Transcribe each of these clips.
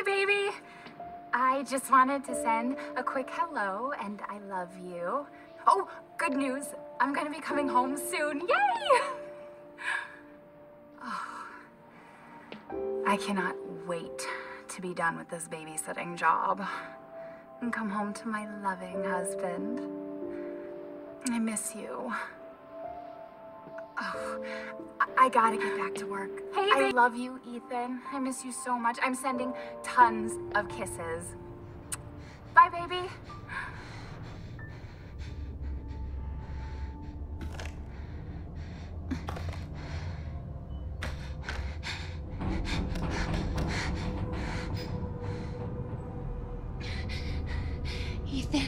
baby. I just wanted to send a quick hello and I love you. Oh, good news. I'm gonna be coming home soon. Yay! Oh, I cannot wait to be done with this babysitting job and come home to my loving husband. I miss you. Oh, I gotta get back to work. Hey, I love you, Ethan. I miss you so much. I'm sending tons of kisses. Bye, baby. Ethan.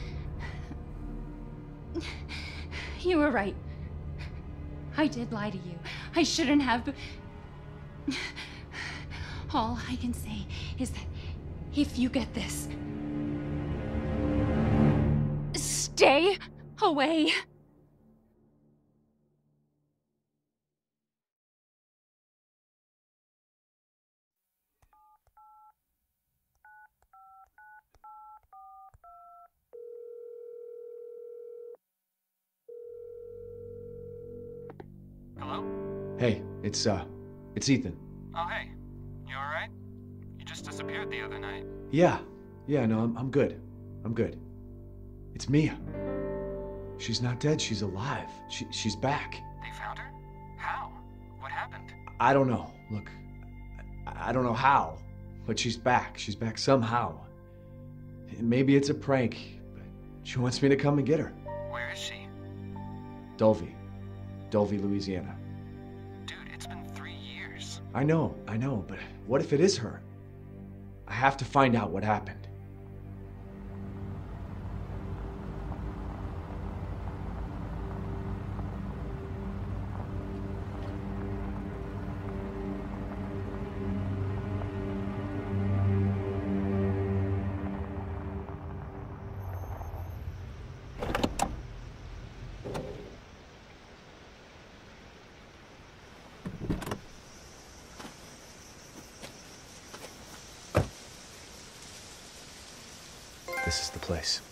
You were right. I did lie to you. I shouldn't have, but all I can say is that if you get this, stay away. Hello? Hey, it's Ethan. Oh, hey. You alright? You just disappeared the other night. Yeah, no, I'm good. I'm good. It's Mia. She's not dead, she's alive. She's back. They found her? How? What happened? I don't know. Look, I don't know how, but she's back. She's back somehow. Maybe it's a prank, but she wants me to come and get her. Where is she? Dulvey, Louisiana. Dude, it's been 3 years. I know, but what if it is her? I have to find out what happened. This is the place.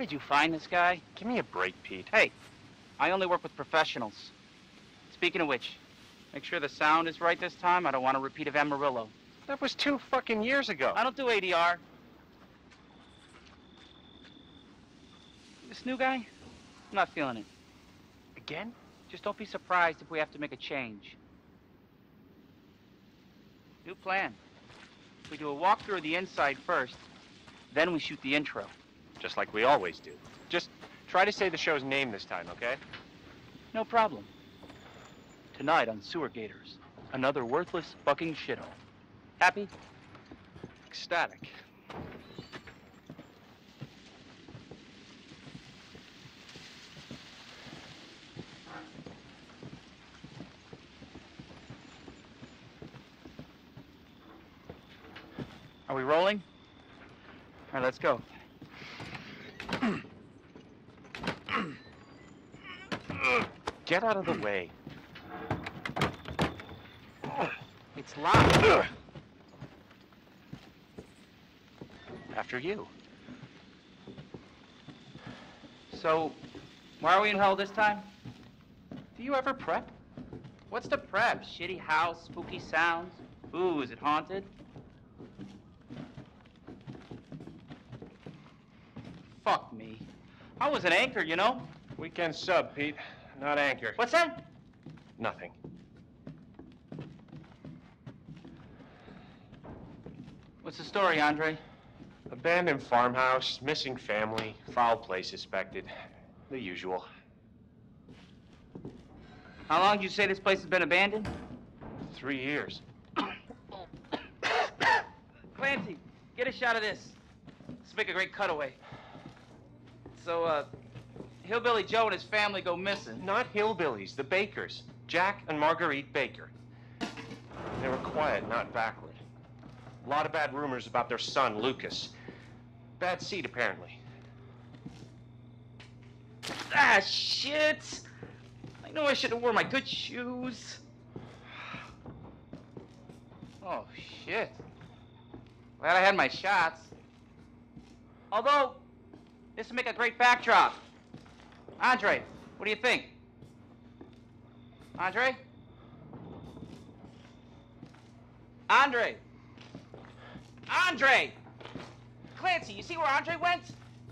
did you find this guy? Give me a break, Pete. Hey, I only work with professionals. Speaking of which, make sure the sound is right this time. I don't want a repeat of Amarillo. That was 2 fucking years ago. I don't do ADR. This new guy, I'm not feeling it. Again? Just don't be surprised if we have to make a change. New plan. We do a walkthrough of the inside first, then we shoot the intro. Just like we always do. Just try to say the show's name this time, okay? No problem. Tonight on Sewer Gators, another worthless fucking shithole. Happy? Ecstatic. Are we rolling? All right, let's go. Get out of the way. It's locked. After you. So, why are we in hell this time? Do you ever prep? What's the prep? Shitty house, spooky sounds? Ooh, is it haunted? Fuck me. I was an anchor, you know? Weekend sub, Pete. Not anchor. What's that? Nothing. What's the story, Andre? Abandoned farmhouse, missing family, foul play suspected. The usual. How long did you say this place has been abandoned? 3 years. Clancy, get a shot of this. Let's make a great cutaway. So, Hillbilly Joe and his family go missing. Not hillbillies, the Bakers. Jack and Marguerite Baker. They were quiet, not backward. A lot of bad rumors about their son, Lucas. Bad seed, apparently. Ah, shit! I know I should have worn my good shoes. Oh, shit. Glad I had my shots. Although, this would make a great backdrop. Andre, what do you think? Andre? Andre! Andre! Clancy, you see where Andre went?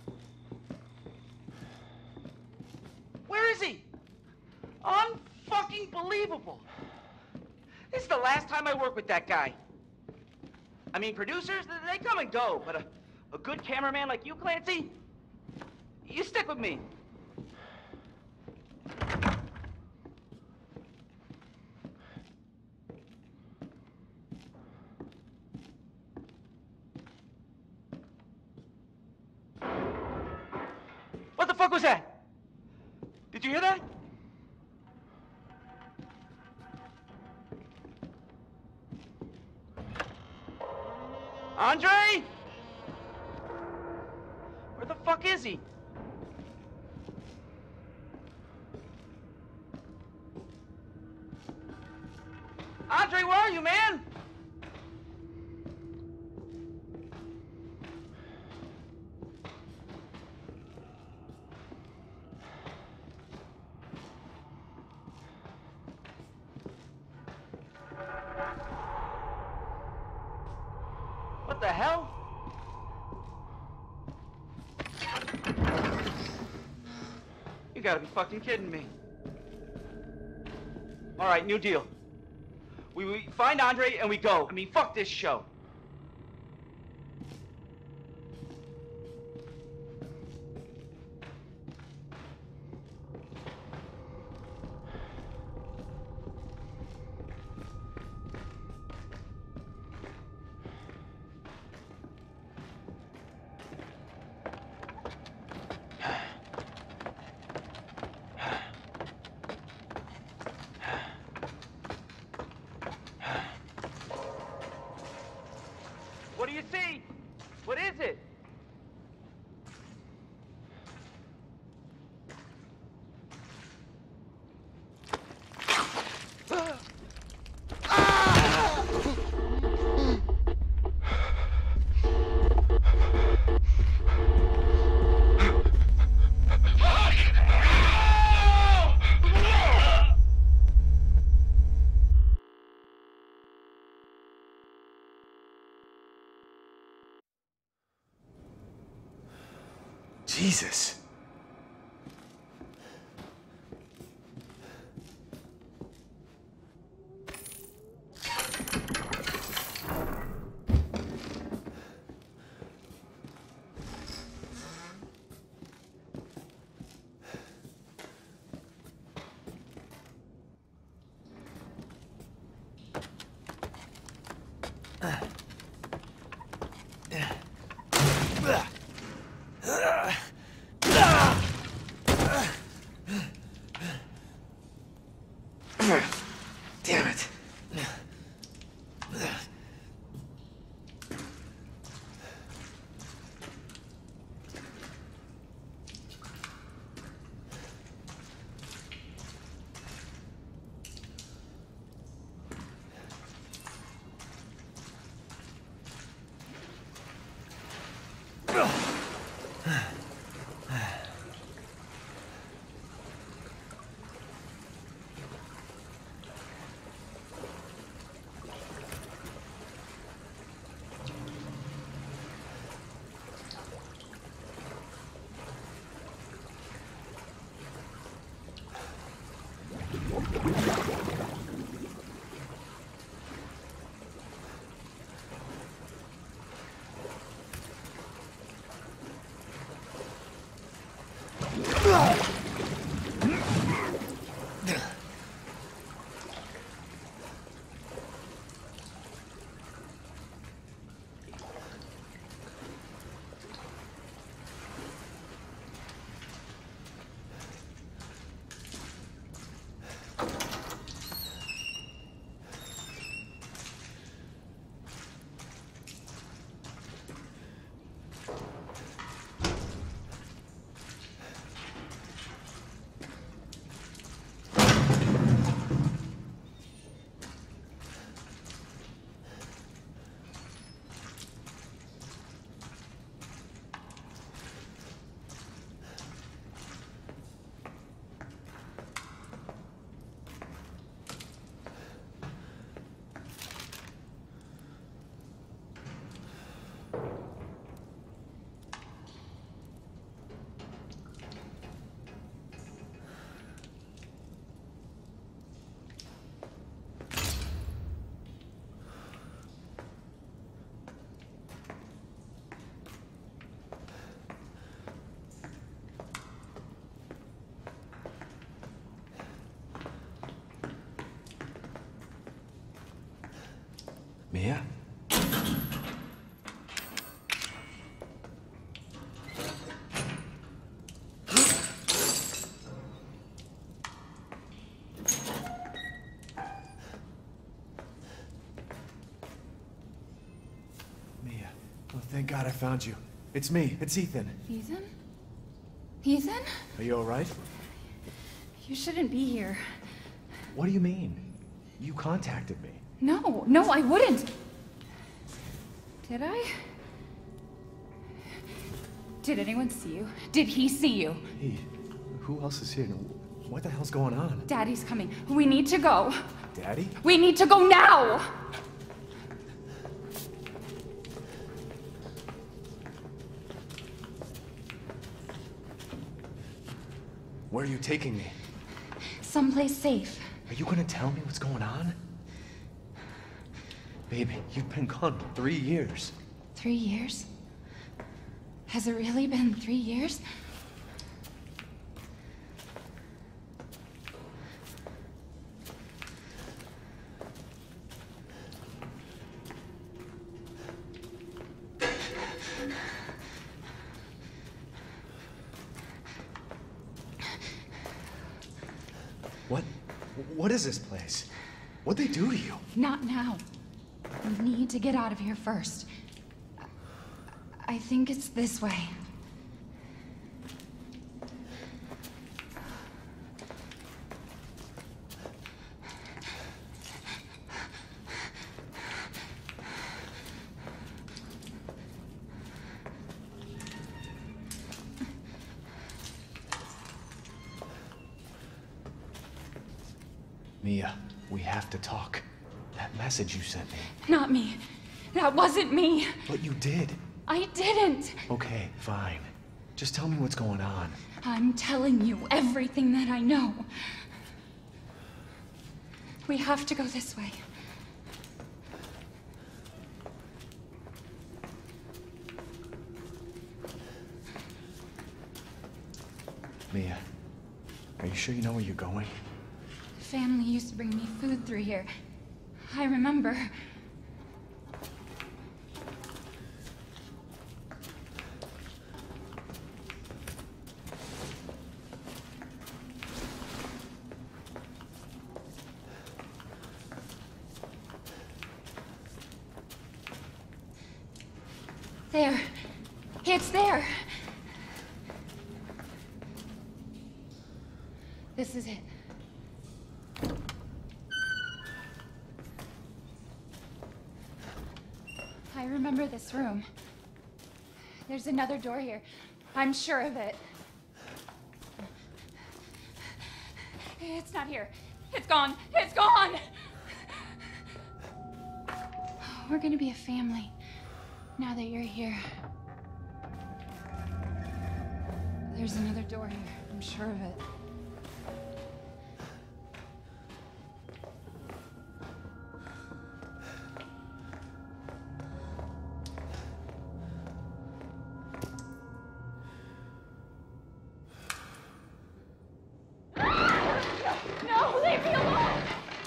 Where is he? Unfucking believable. This is the last time I work with that guy. I mean, producers, they come and go, but a good cameraman like you, Clancy, you stick with me. What the fuck was that? Did you hear that? Andre? Where the fuck is he? Andre, where are you, man? What the hell? You gotta be fucking kidding me. All right, new deal. We find Andre and we go. I mean, fuck this show. Jesus. Damn it. Mia? Mia. Oh, thank God I found you. It's me. It's Ethan. Ethan? Ethan? Are you all right? You shouldn't be here. What do you mean? You contacted me. No, I wouldn't. Did I? Did anyone see you? Did he see you? Hey, who else is here? What the hell's going on? Daddy's coming. We need to go. Daddy? We need to go now! Where are you taking me? Someplace safe. Are you gonna tell me what's going on? Baby, you've been gone 3 years. 3 years? Has it really been 3 years? What is this place? What'd they do to you? Not now. We need to get out of here first. I think it's this way. Mia, we have to talk. That message you sent me. Not me. That wasn't me. But you did. I didn't. Okay, fine. Just tell me what's going on. I'm telling you everything that I know. We have to go this way. Mia, are you sure you know where you're going? Family used to bring me food through here. I remember. There. It's there. This is it. I remember this room. There's another door here. I'm sure of it. It's not here. It's gone. It's gone! We're gonna be a family now that you're here. There's another door here. I'm sure of it. No, leave me alone!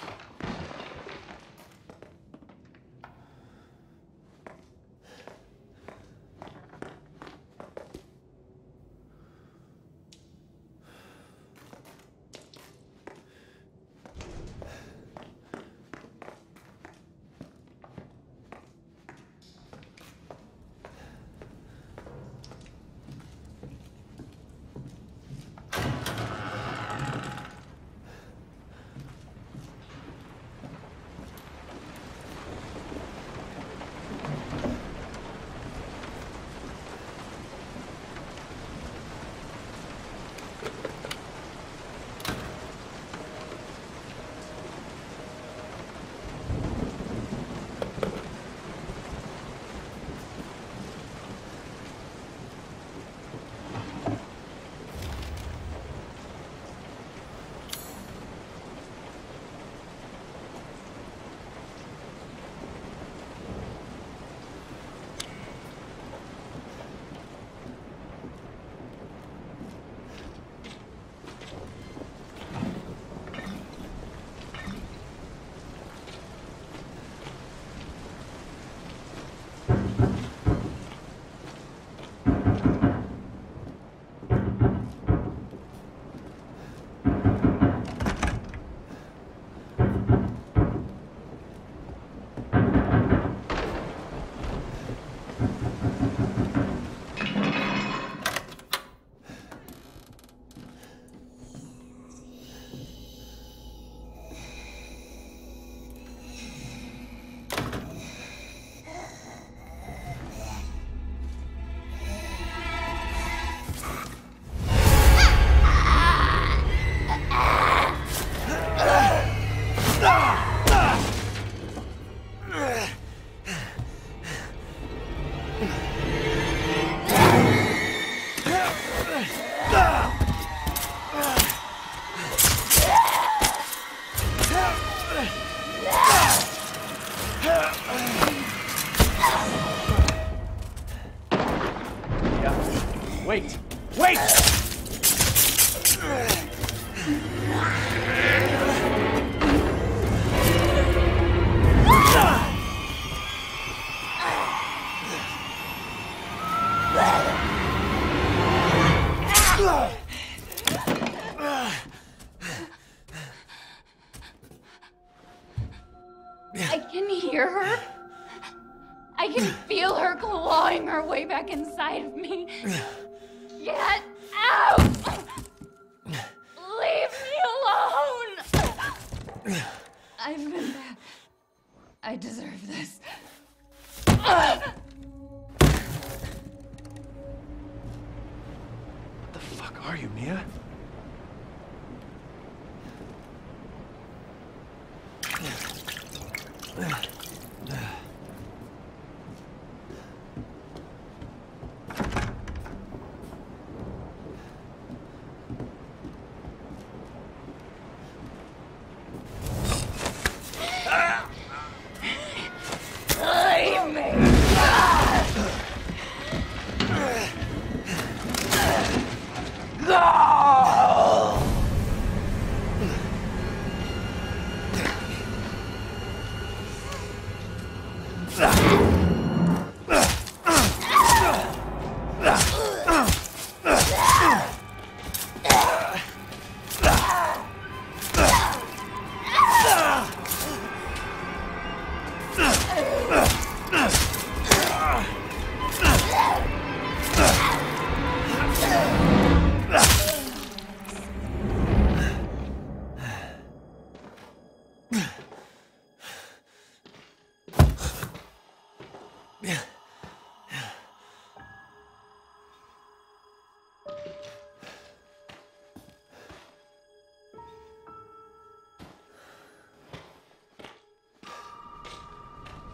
Wait! Wait! I can hear her. I can feel her clawing her way back inside of me. Get out! Leave me alone! I've been bad. I deserve this. What the fuck are you, Mia?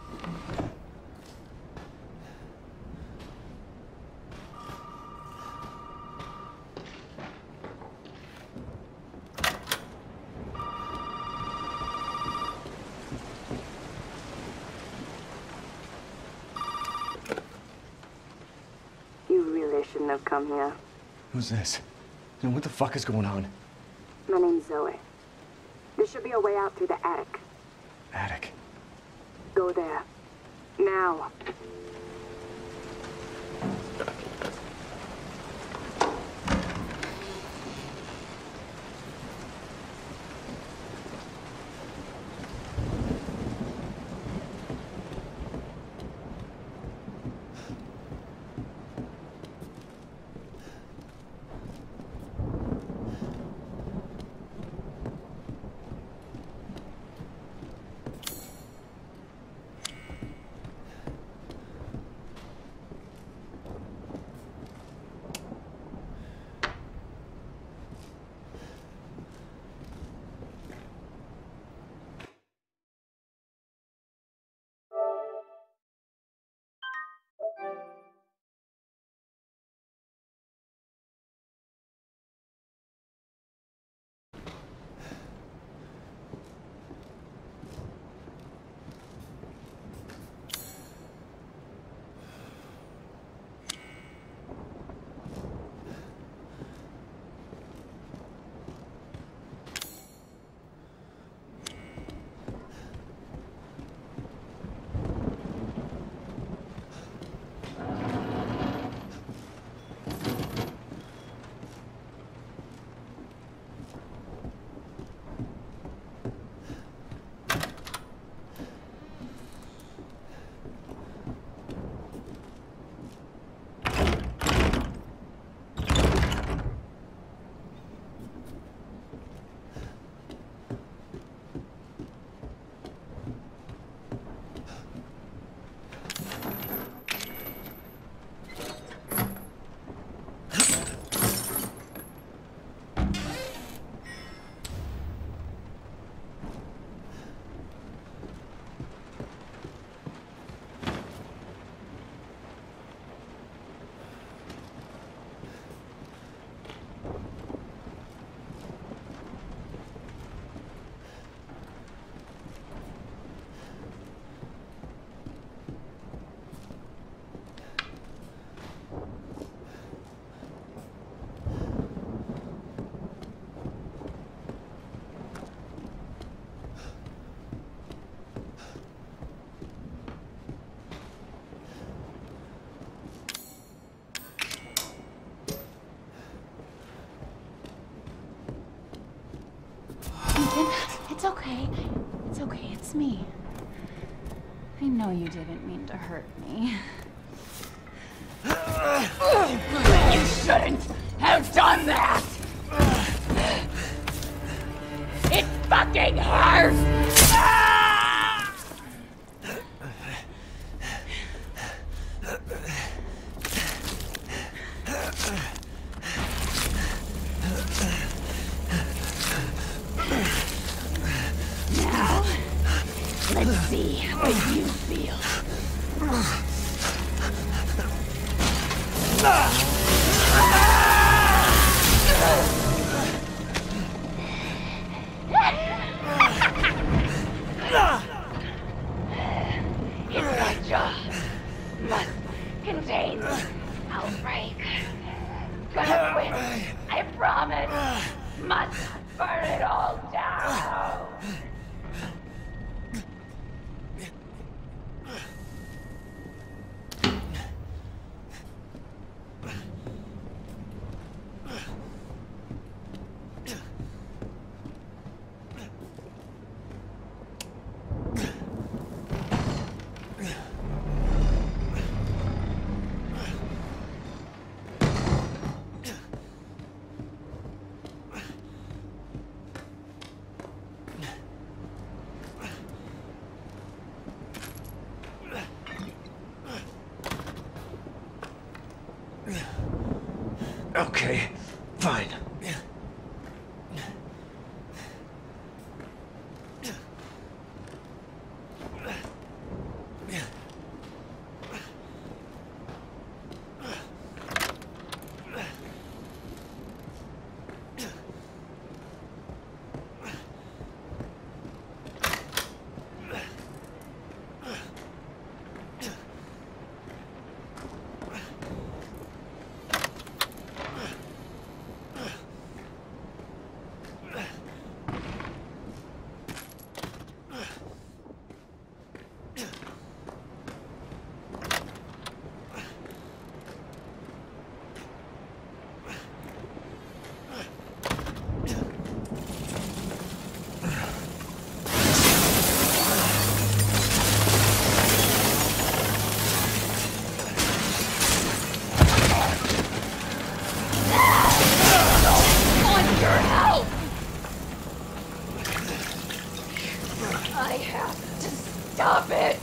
You really shouldn't have come here. Who's this? And what the fuck is going on? My name's Zoe. There should be a way out through the attic. Attic. Go there. Now. It's okay. It's okay, it's me. I know you didn't mean to hurt me. You shouldn't have done that! It fucking hurts! Now, let's see what you feel. It's my job. Must contain outbreak. Gonna quit. I promise. Must burn it all down. Okay, fine. I have to stop it.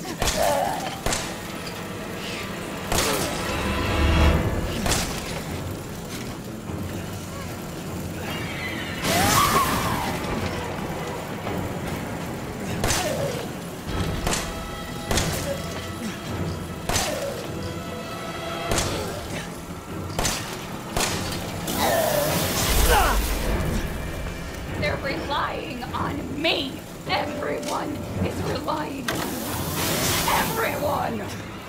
They're relying on me. Everyone is relying on me. Everyone!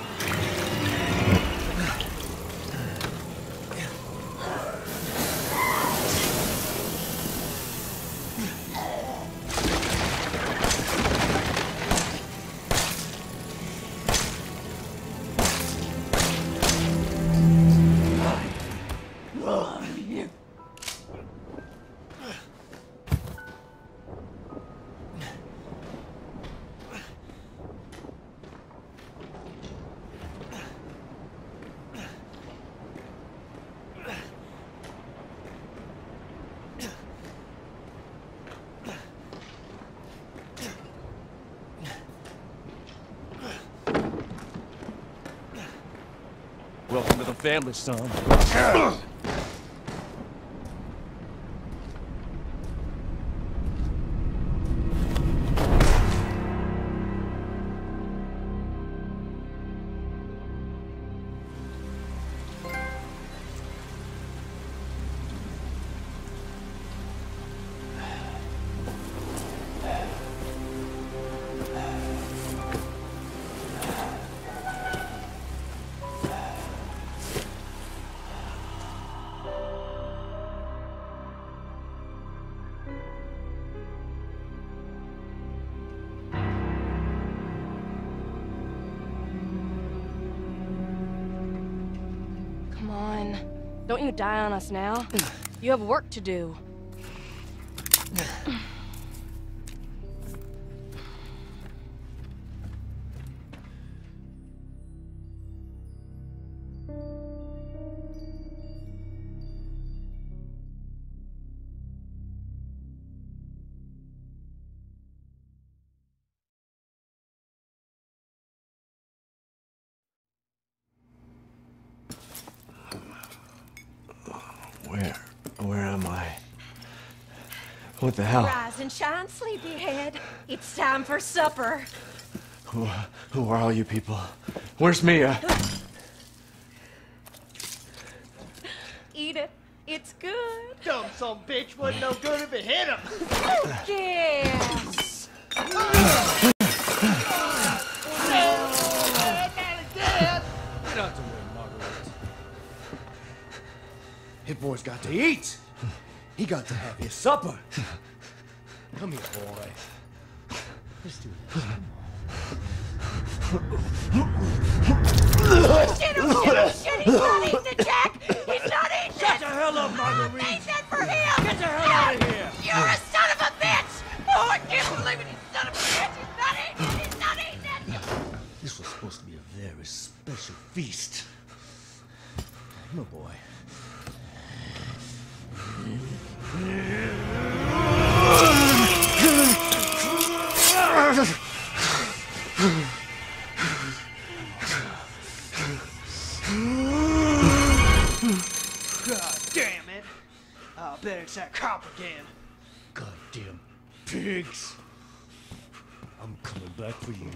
Welcome to the family, son. Come on. Don't you die on us now. You have work to do. Where am I? What the hell? Rise and shine, sleepyhead. It's time for supper. Who are all you people? Where's Mia? Eat it. It's good. Dumb son bitch wasn't no good if it hit him. Yes. Get out the way, Marguerite. His boy's got to eat. He got to have his supper. Come here, boy. Let's do this. Shit, he's not eating it, Jack! He's not eating it! Shut the hell up, Marguerite! They said for him! Get the hell out of here! You're a son of a bitch! Oh, I can't believe it, you son of a bitch! He's not eating it! He's not eating it! This was supposed to be a very special feast. Come on, boy. God damn it! I'll bet it's that cop again. Goddamn pigs! I'm coming back for you.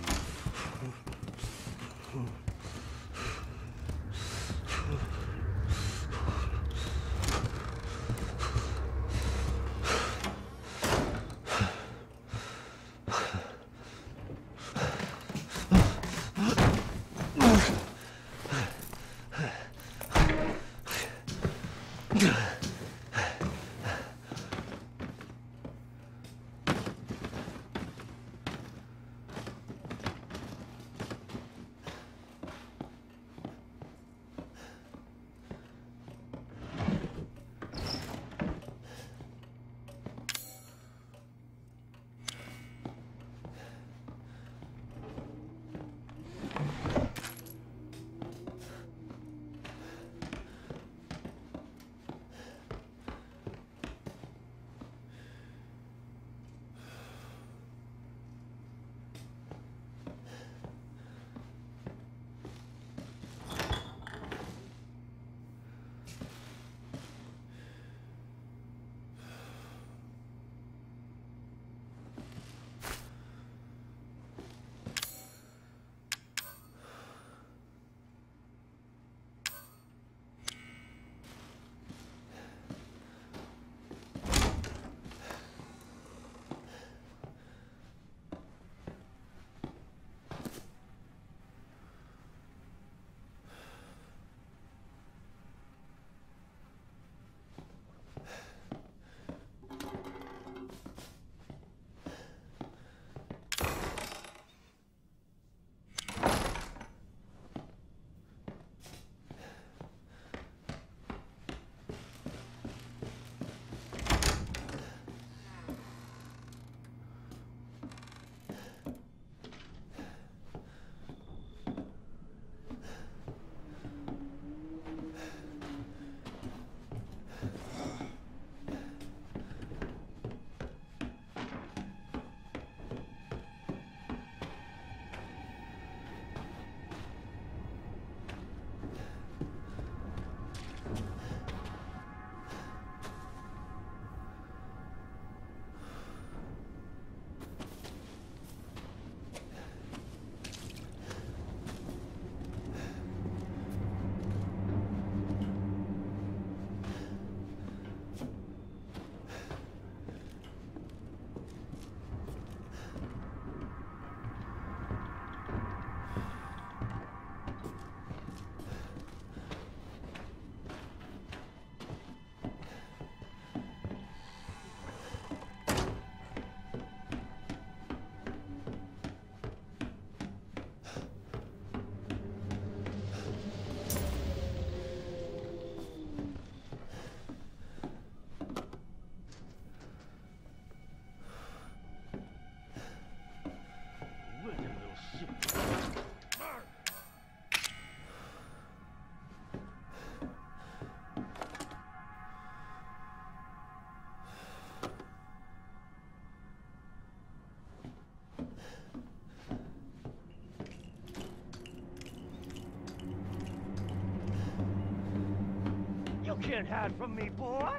can't hide from me, boy.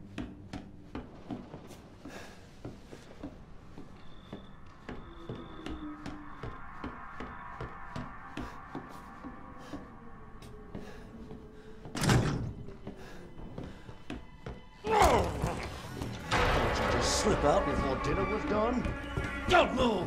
Slip out before dinner was done? Don't move!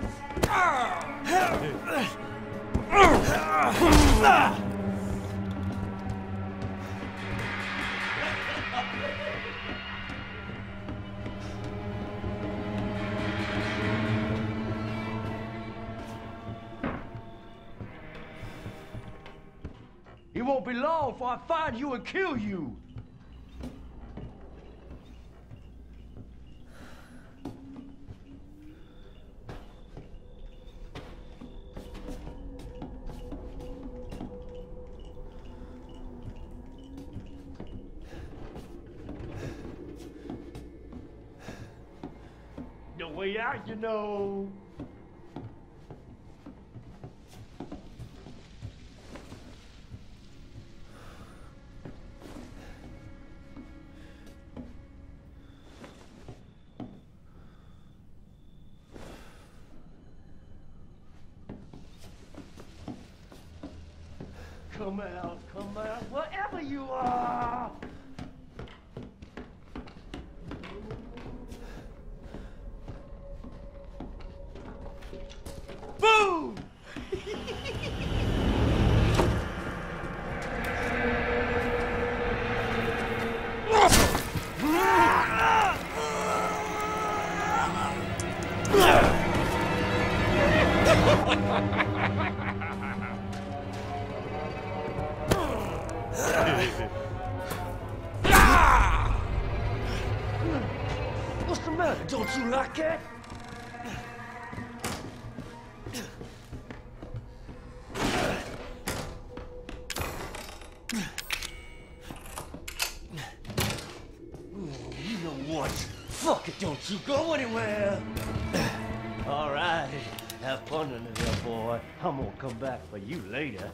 It won't be long before I find you and kill you! No way out, you know. Come out, wherever you are! Boom! What's the matter? Don't you like it? You know what? Fuck it, don't you go anywhere! All right, have fun in there, boy. I'm gonna come back for you later.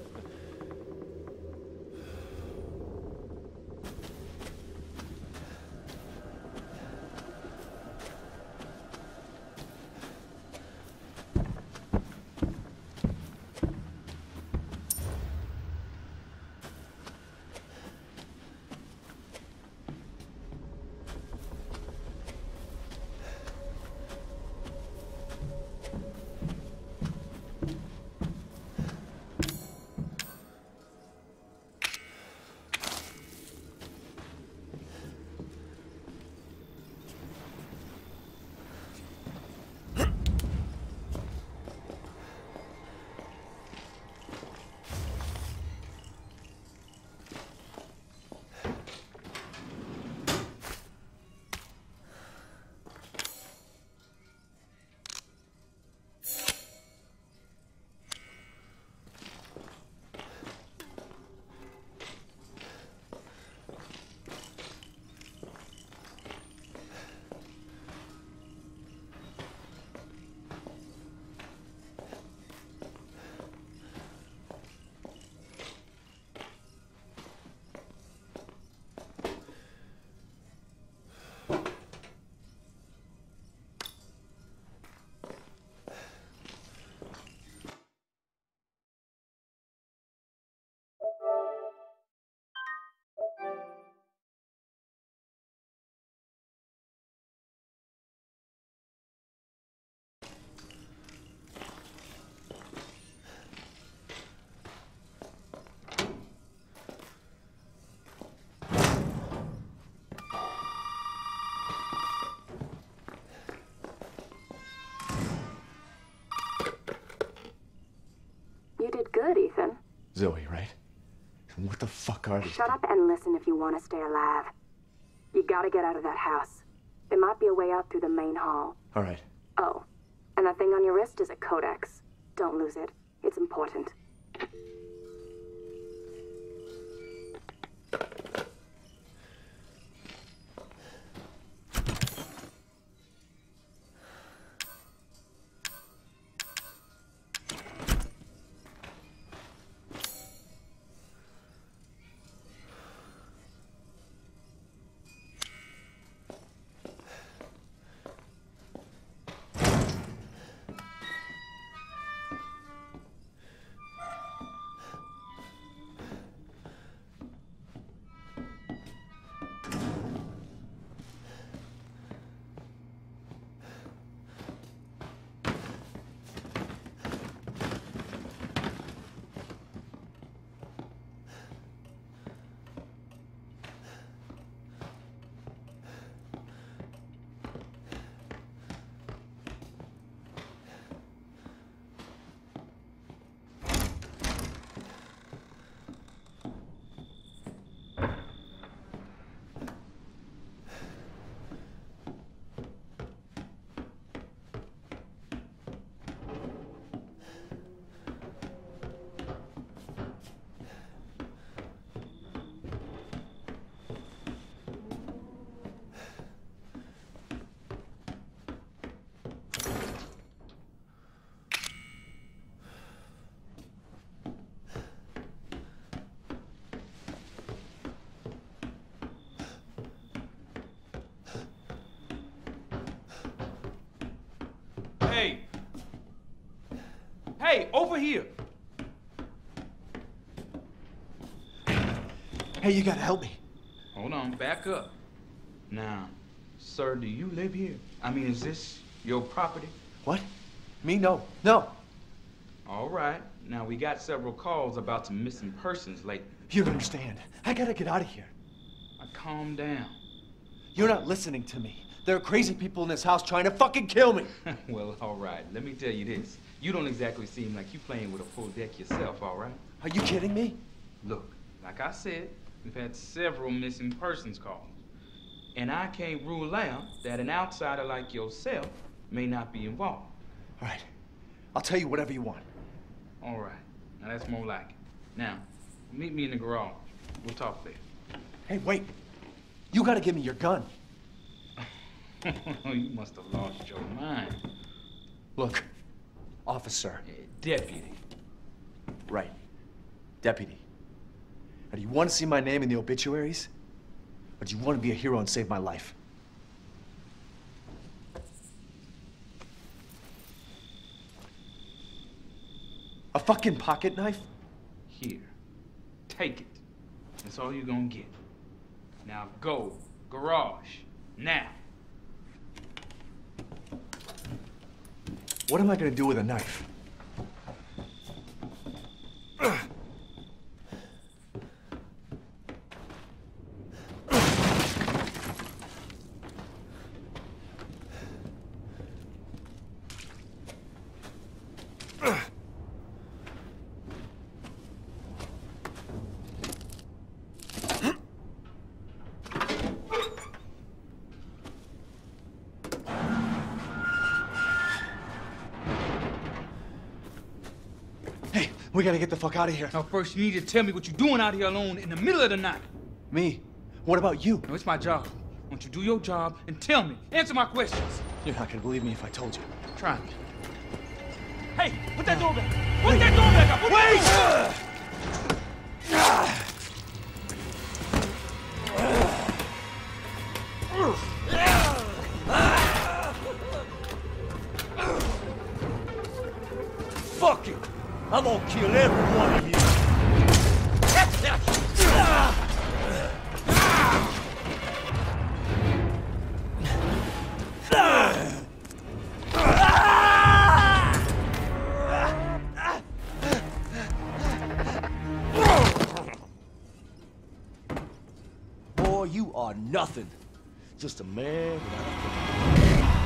You did good, Ethan. Zoe, right? What the fuck are these? Shut up and listen if you want to stay alive. You gotta get out of that house. There might be a way out through the main hall. All right. Oh, and that thing on your wrist is a codex. Don't lose it. It's important. Hey, over here. Hey, you gotta help me. Hold on, back up. Now, sir, do you live here? I mean, is this your property? What? Me? No. No. All right. Now, we got several calls about some missing persons lately. You don't understand. I gotta get out of here. Now, calm down. You're not listening to me. There are crazy people in this house trying to fucking kill me. Well, all right. Let me tell you this. You don't exactly seem like you playing with a full deck yourself, all right? Are you kidding me? Look, like I said, we've had several missing persons calls. And I can't rule out that an outsider like yourself may not be involved. All right. I'll tell you whatever you want. All right. Now, that's more like it. Now, meet me in the garage. We'll talk there. Hey, wait. You gotta give me your gun. You must have lost your mind. Look, officer. Deputy. Right. Deputy. Now, do you want to see my name in the obituaries? Or do you want to be a hero and save my life? A fucking pocket knife? Here. Take it. That's all you're gonna get. Now go. Garage. Now. What am I gonna do with a knife? We gotta get the fuck out of here. Now, first, you need to tell me what you're doing out here alone in the middle of the night. Me? What about you? No, it's my job. Won't you do your job and tell me? Answer my questions. You're not gonna believe me if I told you. Try me. Hey, put that door back. Put that door back up. Put that door. Fuck it! I'm gonna kill every one of you! Boy, you are nothing. Just a man without a...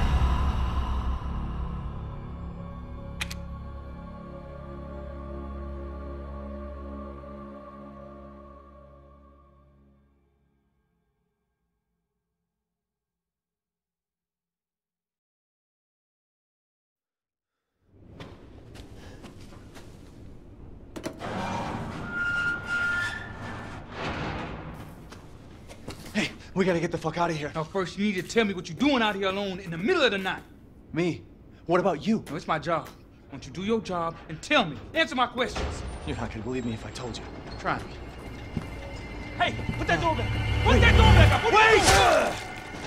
We gotta get the fuck out of here. Now, first, you need to tell me what you're doing out here alone in the middle of the night. Me? What about you? No, it's my job. Won't you do your job and tell me? Answer my questions. You're not gonna believe me if I told you. Try me. Hey, put that door back. Put that door back up. Wait!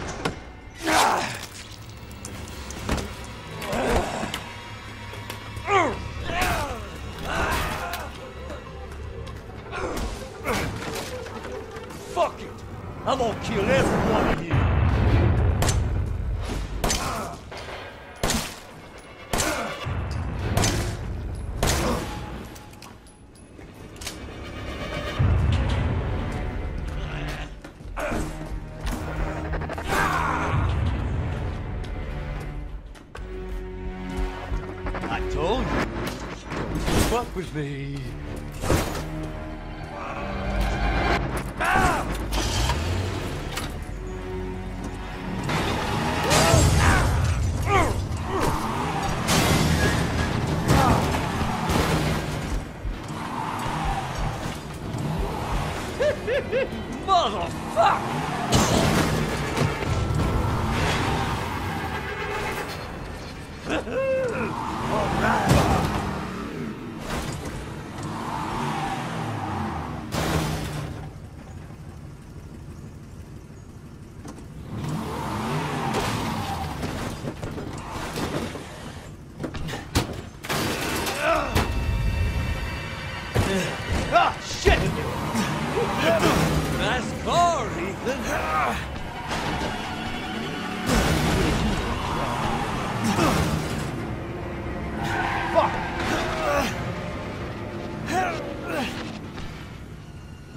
Fuck it! I'm gonna kill every one of you! I told you! Fuck with me!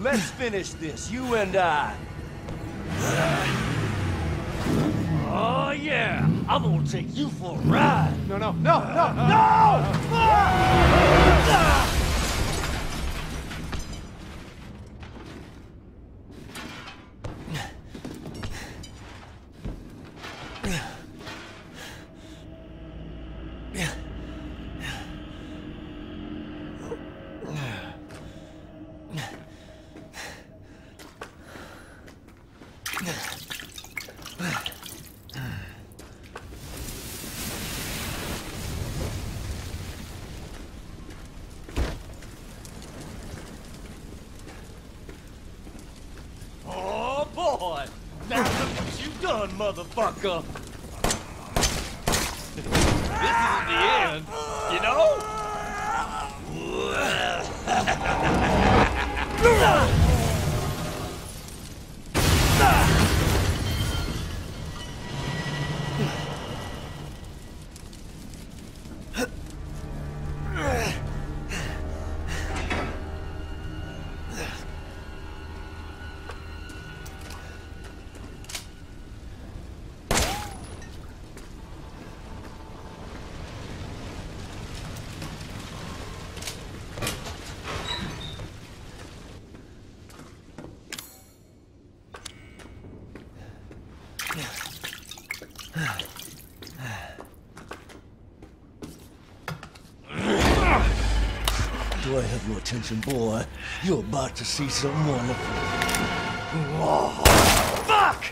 Let's finish this, you and I. Oh, yeah. I'm gonna take you for a ride. No, no, no, no, no! Oh, boy. Now look what you've done, motherfucker. This isn't the end, you know? Do I have your attention, boy? You're about to see something wonderful. Oh, fuck!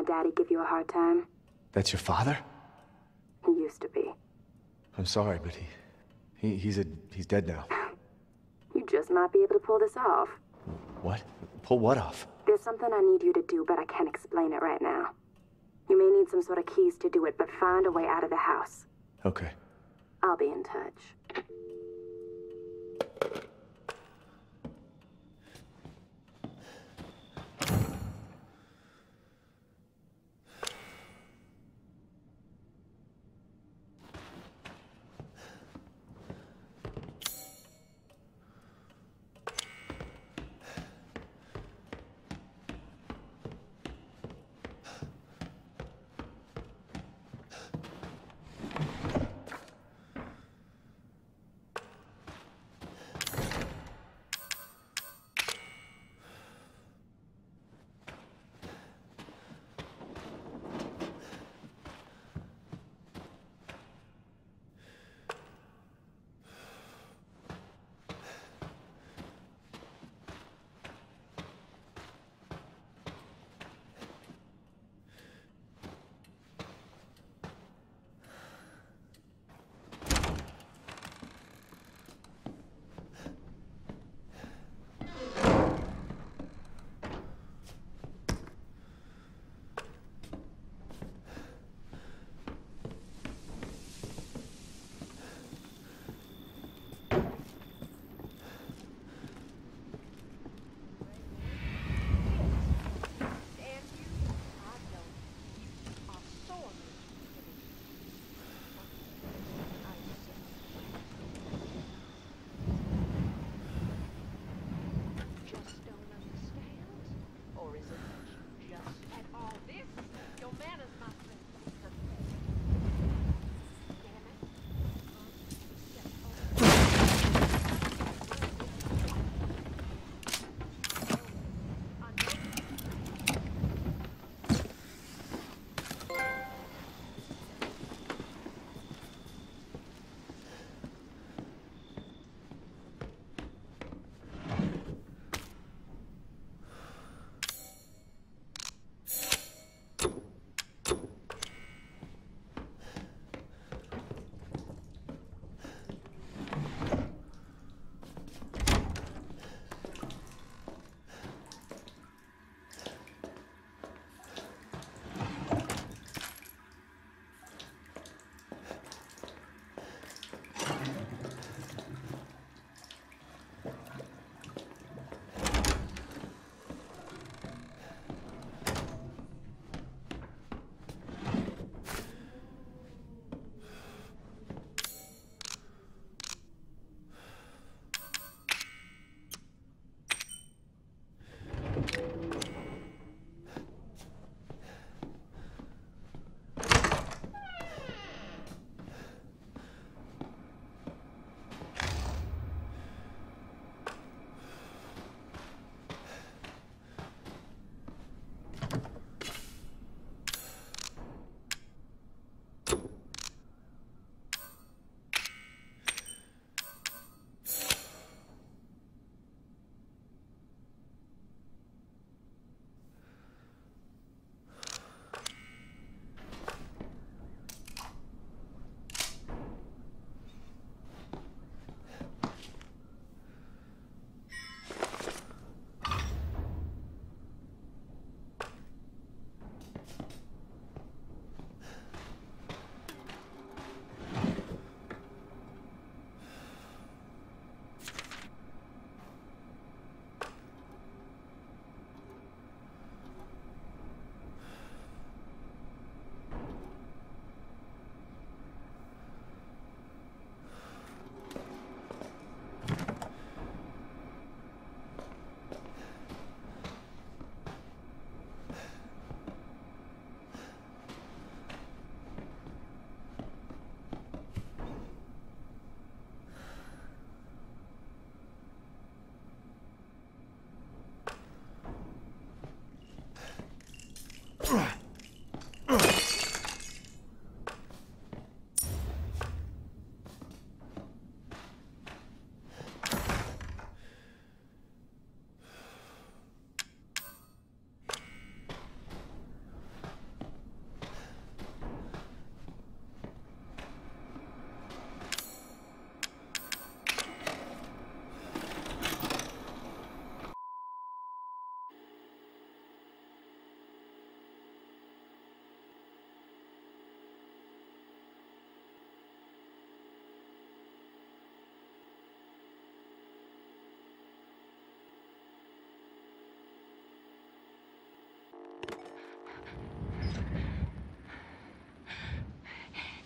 my daddy give you a hard time? That's your father? He used to be. I'm sorry, but he's dead now. You just might be able to pull this off. What? Pull what off? There's something I need you to do, but I can't explain it right now. You may need some sort of keys to do it, but find a way out of the house. Okay. I'll be in touch.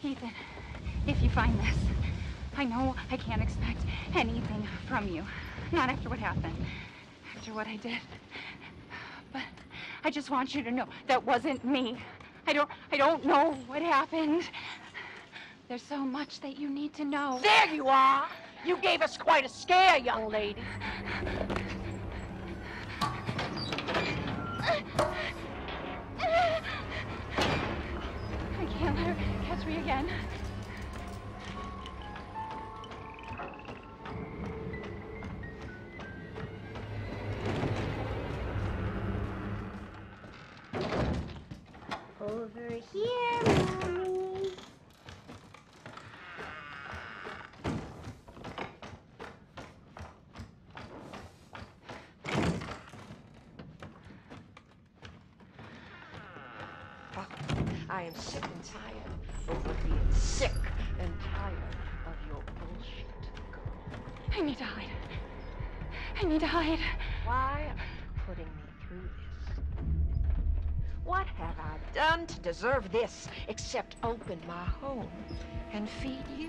Ethan, if you find this, I know I can't expect anything from you. Not after what happened, after what I did. But I just want you to know that wasn't me. I don't know what happened. There's so much that you need to know. There you are! You gave us quite a scare, young lady. I can't let her catch me again. Over here, Mommy. I am sick and tired over being sick and tired of your bullshit, girl. I need to hide. I need to hide. Why are you putting me through this? What have I done to deserve this except open my home and feed you?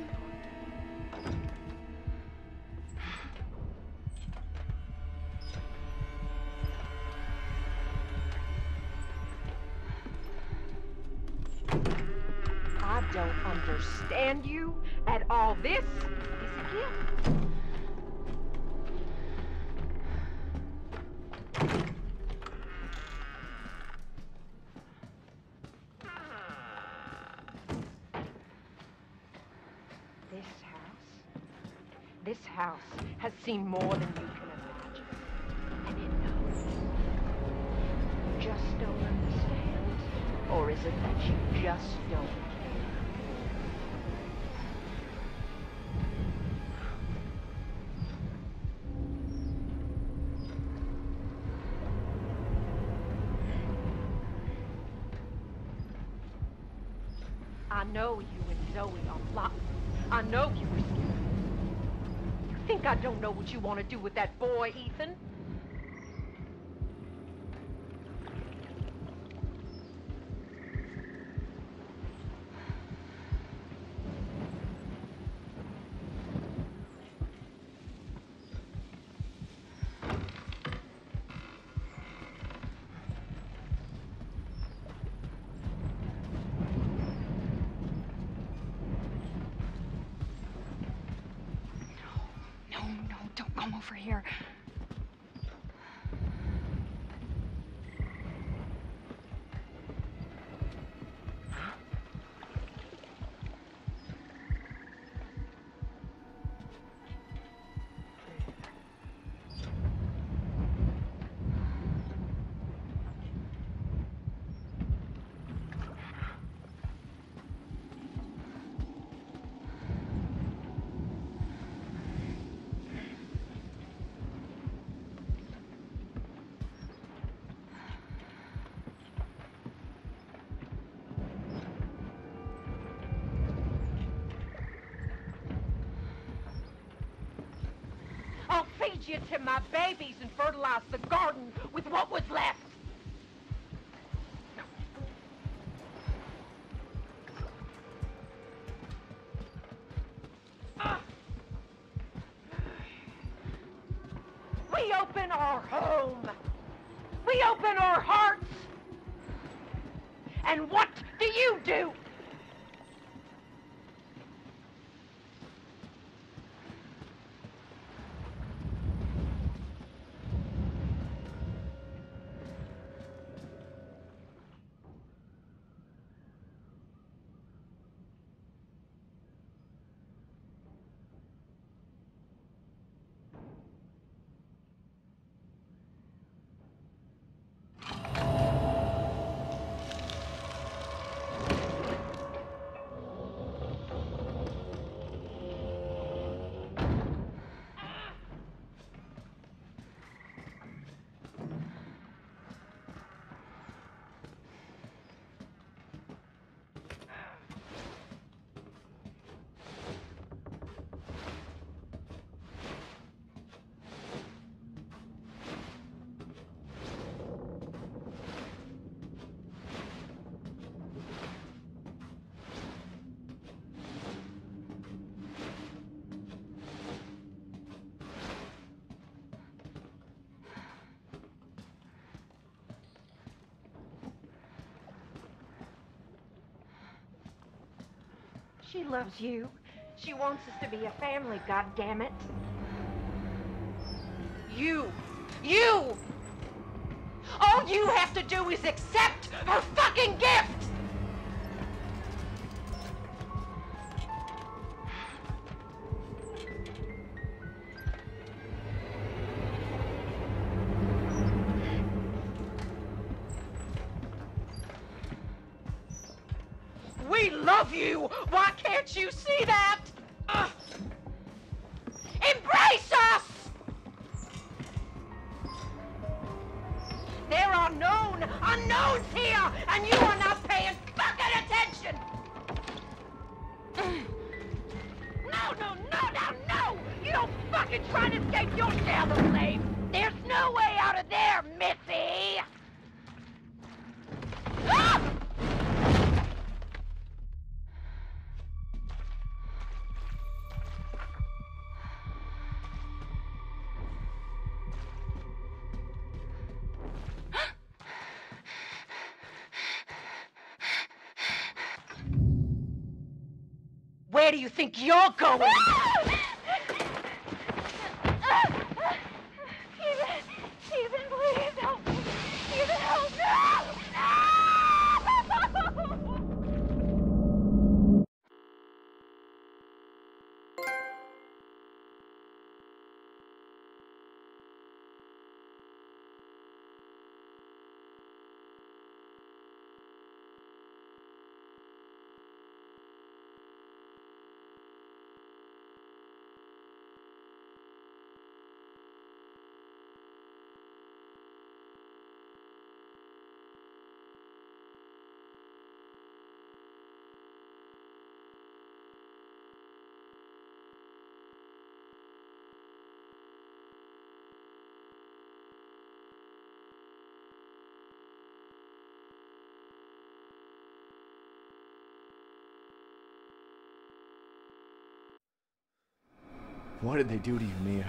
I don't understand you at all. This is a gift. This house has seen more than you can imagine. And it knows. You just don't understand. Or is it that you just don't care? I know you and Zoe are plotting. I know you were scared. You think I don't know what you want to do with that boy, Ethan? No, don't come over here. I'll feed you to my babies and fertilize the garden with what was left. We open our home. We open our hearts. And what do you do? She loves you. She wants us to be a family, goddammit. You! All you have to do is accept her fucking gift! We love you! Why can't you see that? Embrace us! There are known unknowns here, and you are not paying fucking attention! No! You don't fucking try to escape your share of the blame! There's no way out of there, Missy! Ah! Where do you think you're going? Stephen, please help me. Stephen, help me. What did they do to you, Mia?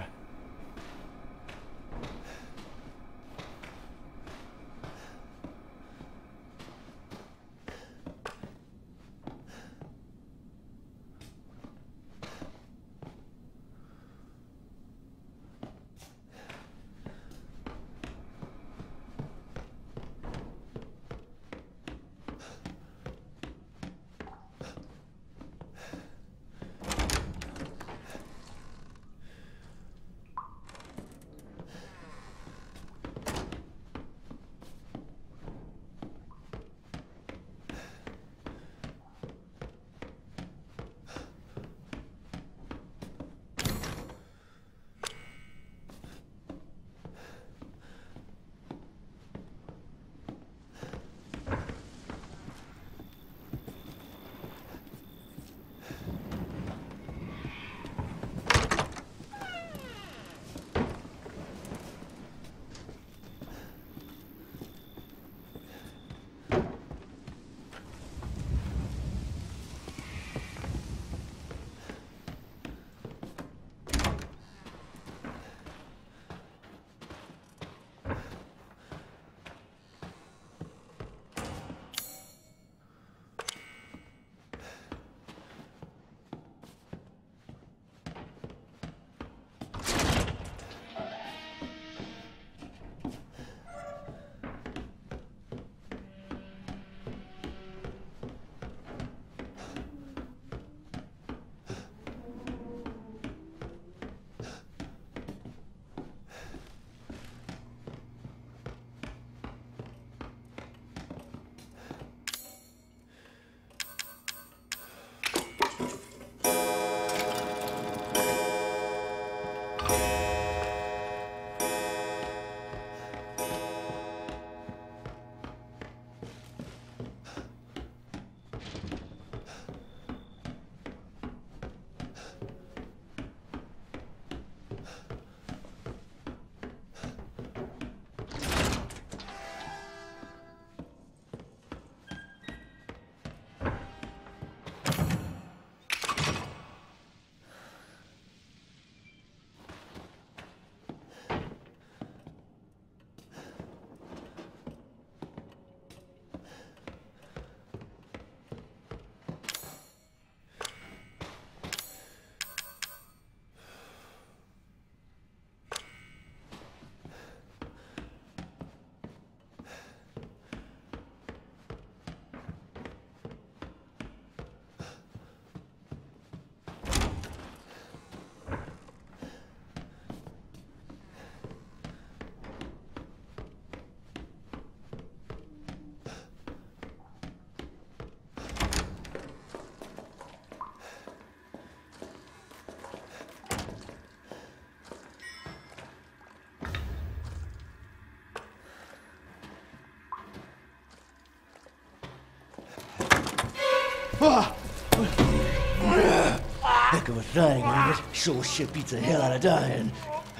Heck of a thing, ain't it? Sure shit beats the hell out of dying.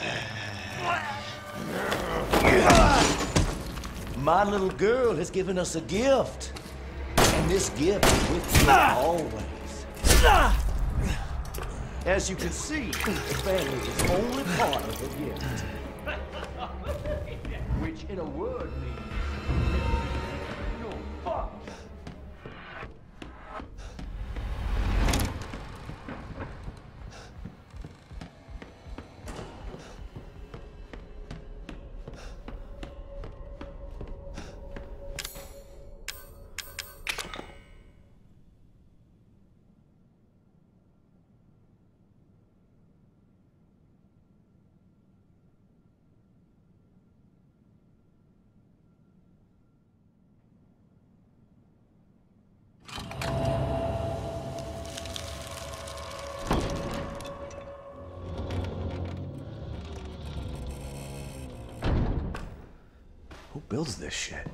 My little girl has given us a gift. And this gift is with you always. As you can see, the family is only part of the gift. Which in a word means you're fucked. Who builds this shit?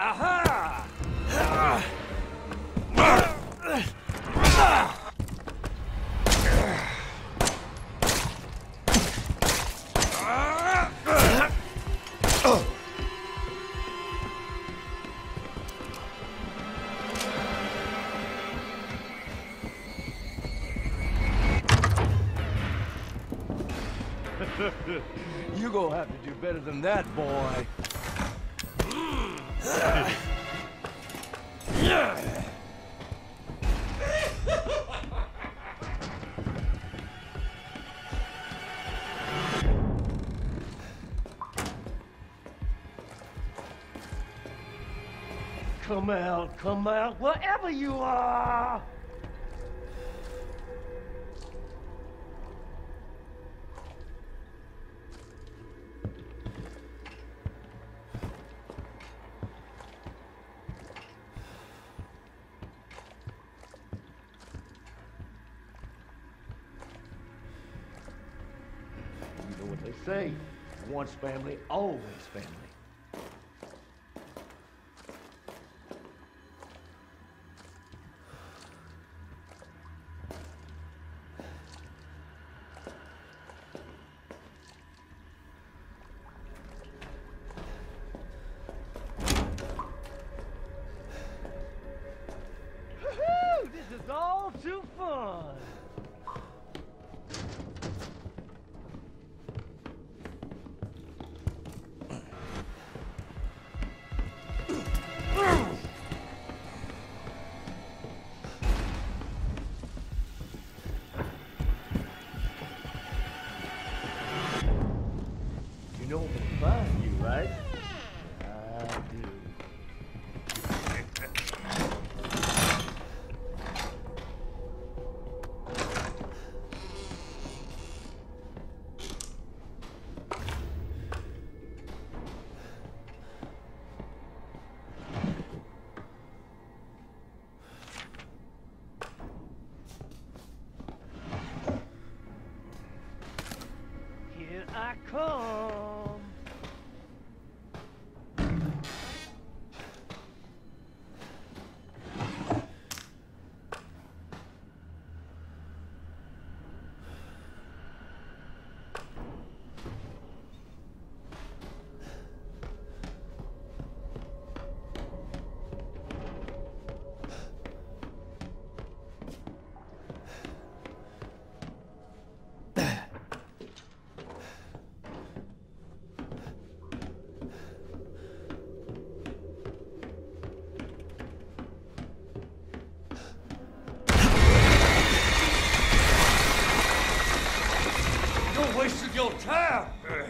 Aha! You're gonna have to do better than that, boy. Come out, wherever you are! You know what they say, once family, always family. This is all too fun. You know what to find you, right? I do. Here I come. You're wasting your time.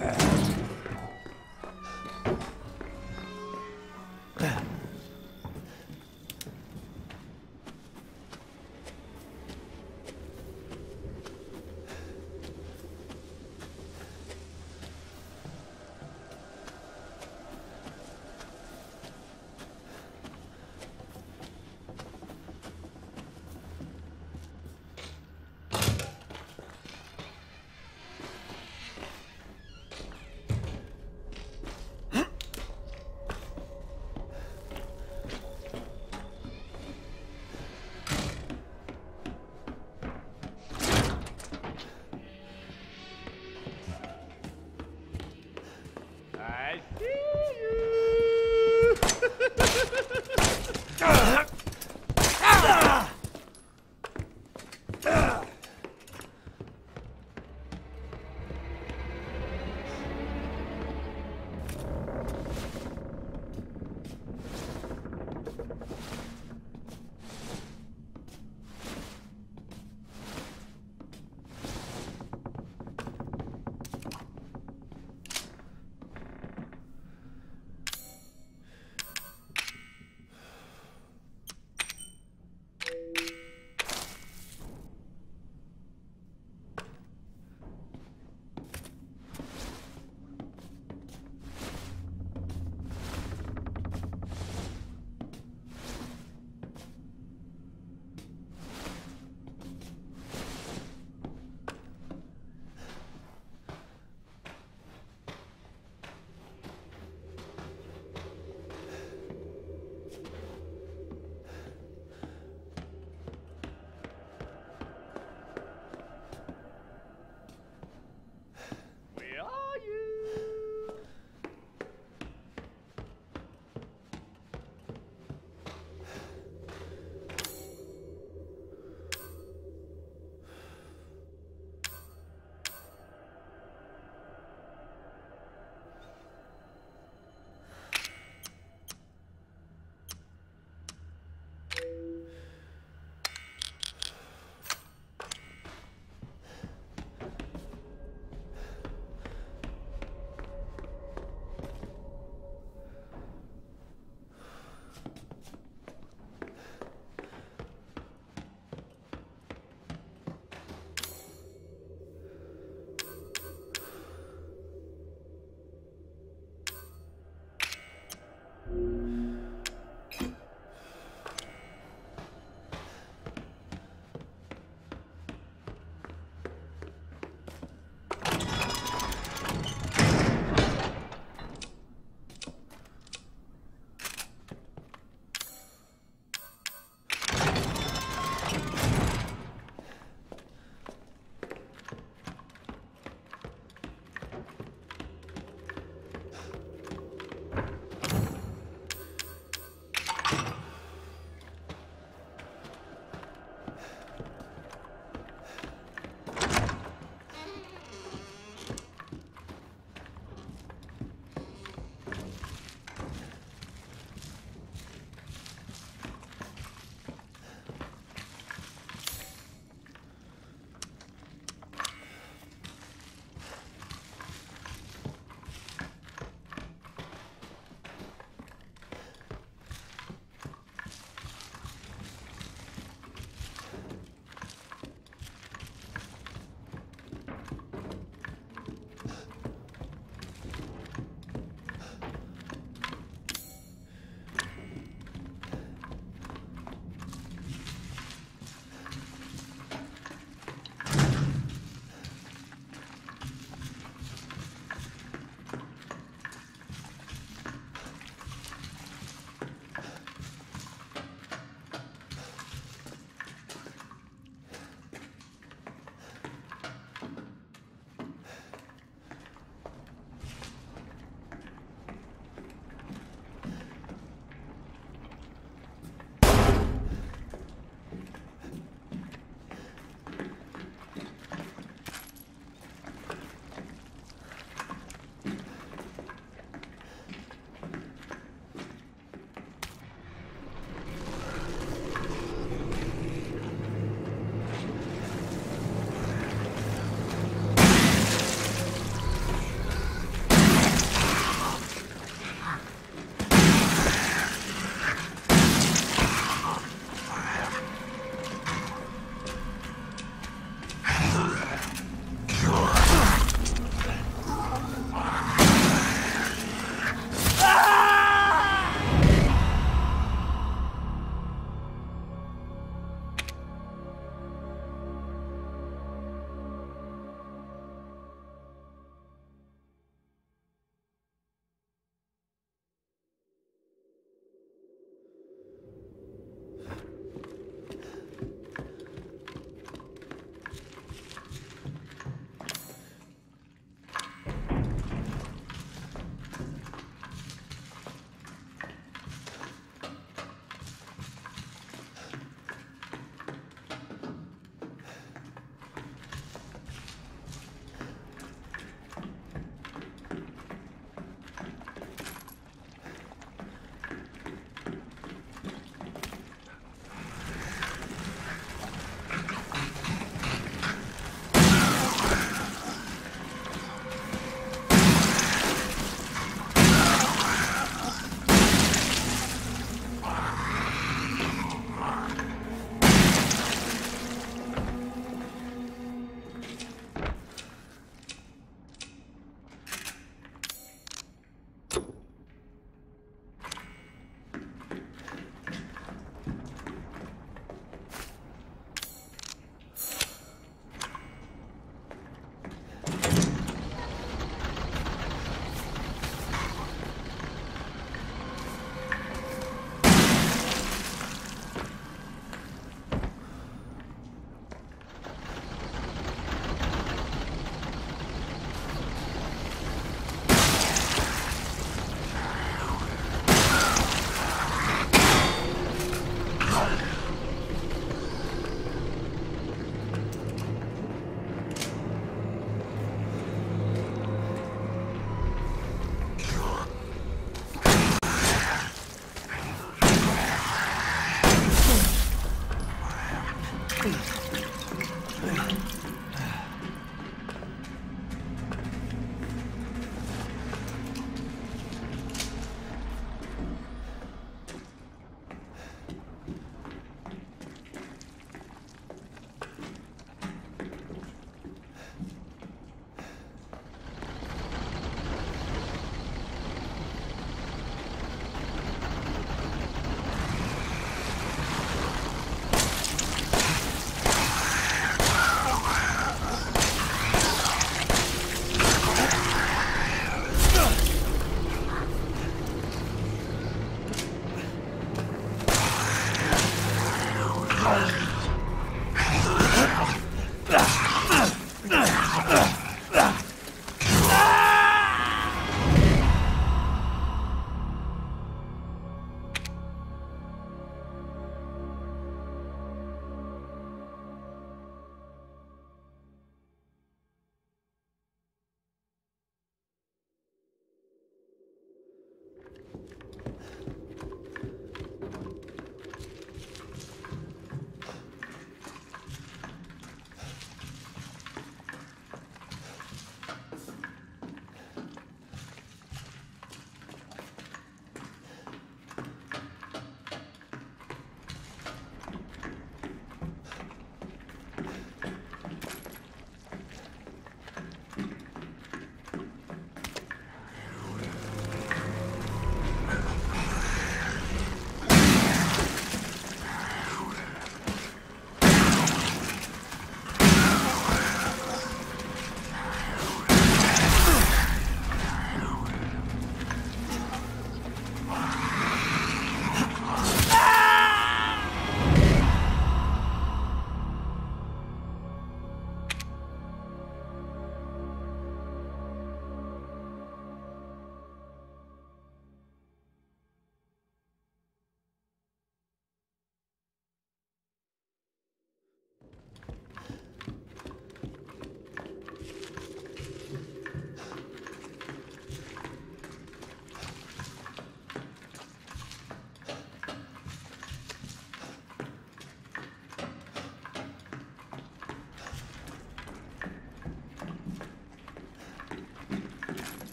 I see you.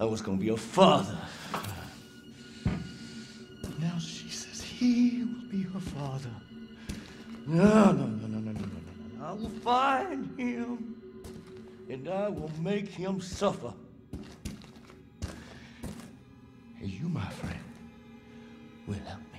I was gonna be a father. Now she says he will be her father. No. I will find him, and I will make him suffer. And you, my friend, will help me.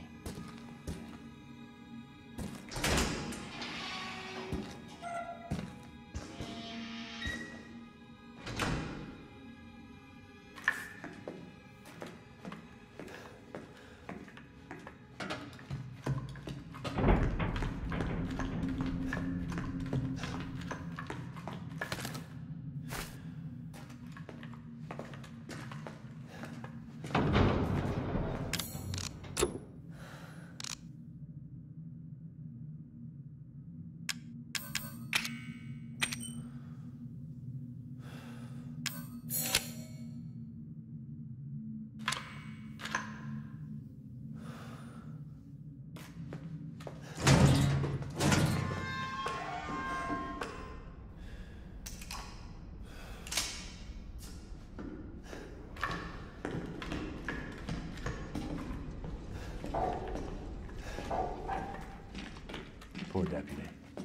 Poor deputy.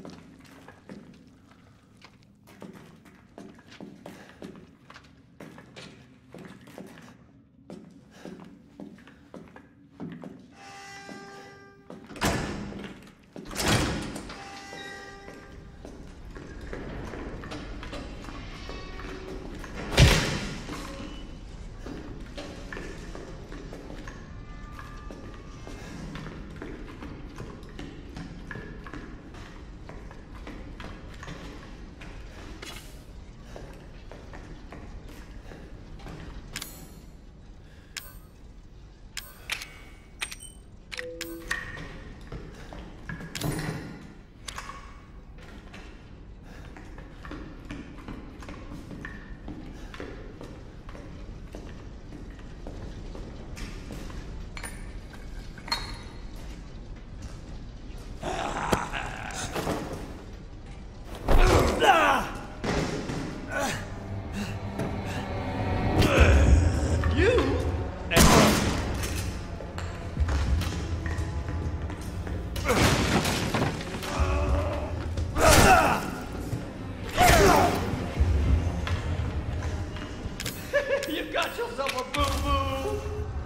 You got yourself a boo-boo!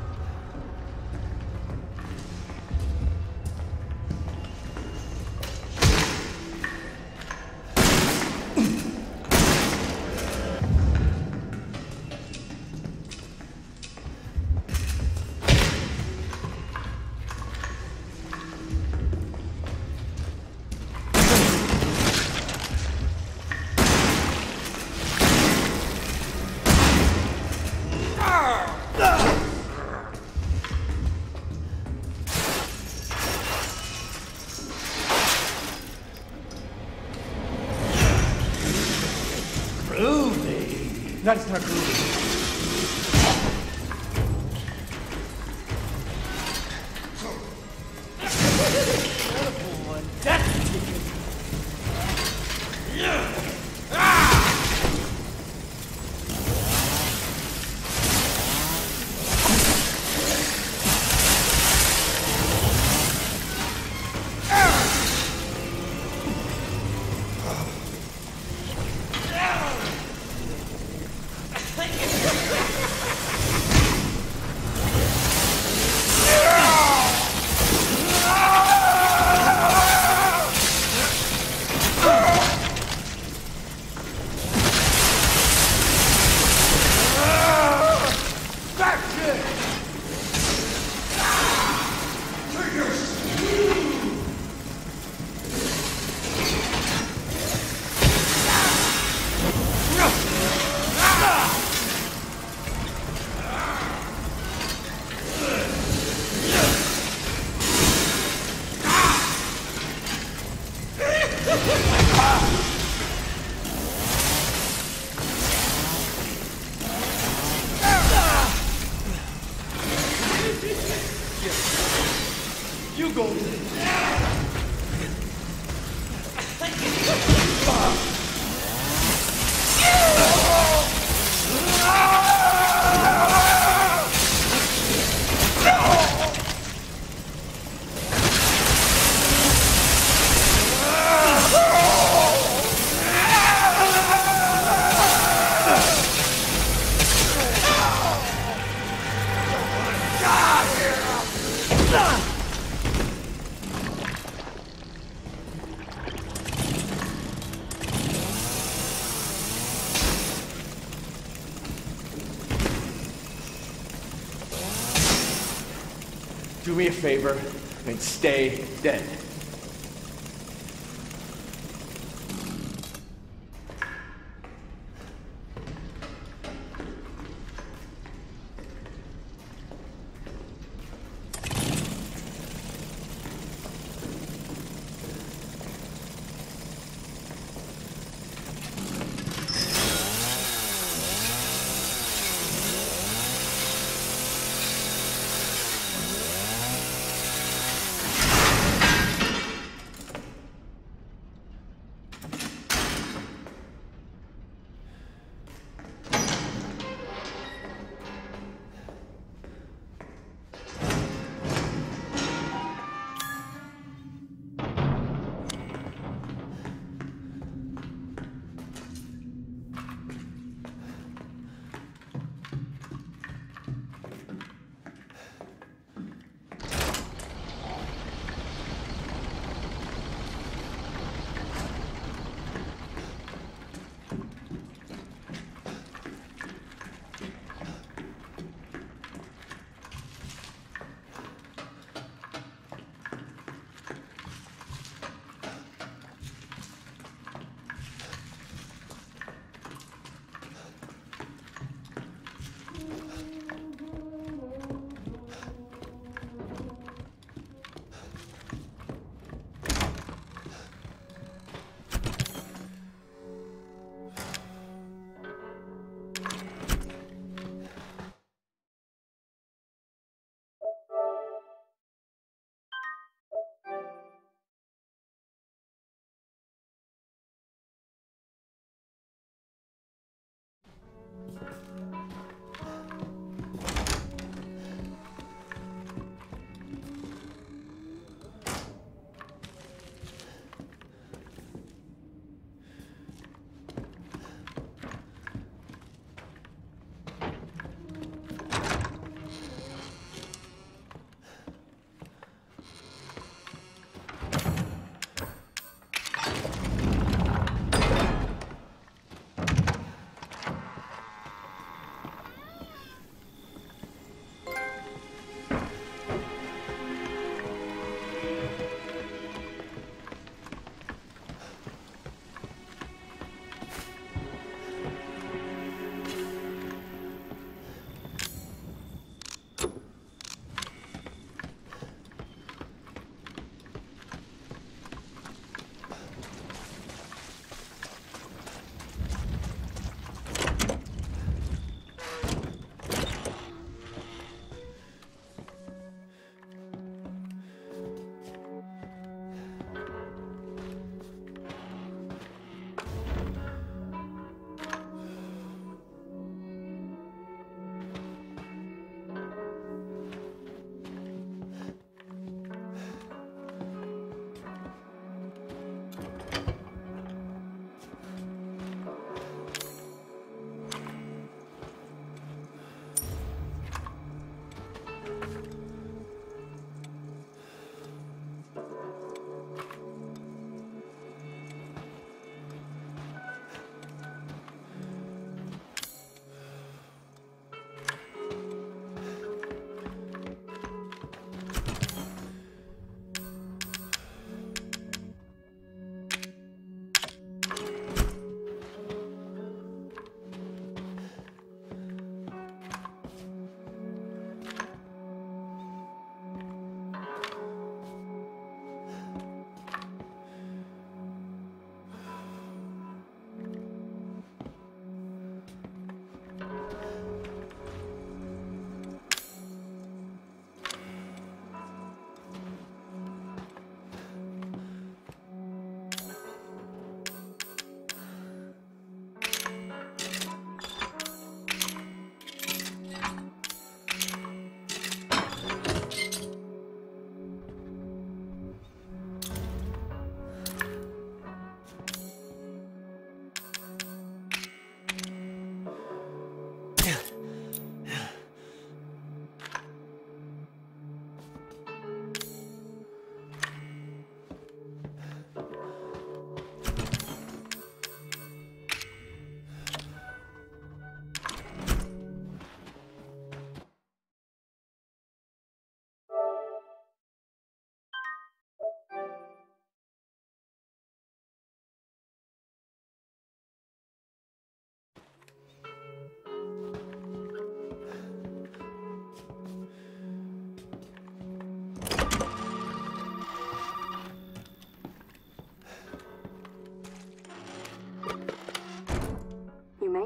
That is not groovy. Thank you. Do me a favor and stay dead.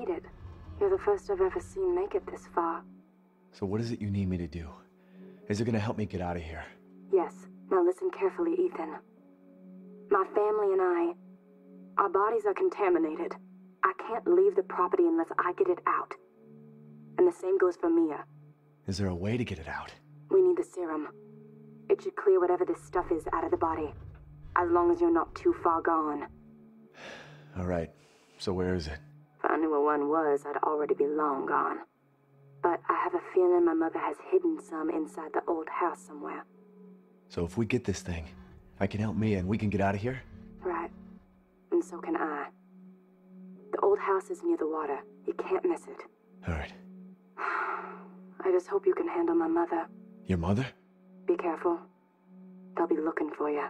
made it. You're the first I've ever seen make it this far. So what is it you need me to do? Is it gonna help me get out of here? Yes. Now listen carefully, Ethan. My family and our bodies are contaminated. I can't leave the property unless I get it out. And the same goes for Mia. Is there a way to get it out? We need the serum. It should clear whatever this stuff is out of the body. As long as you're not too far gone. All right. So where is it? If I knew where one was, I'd already be long gone. But I have a feeling my mother has hidden some inside the old house somewhere. So if we get this thing, I can help Mia and we can get out of here? Right. And so can I. The old house is near the water. You can't miss it. All right. I just hope you can handle my mother. Your mother? Be careful. They'll be looking for you.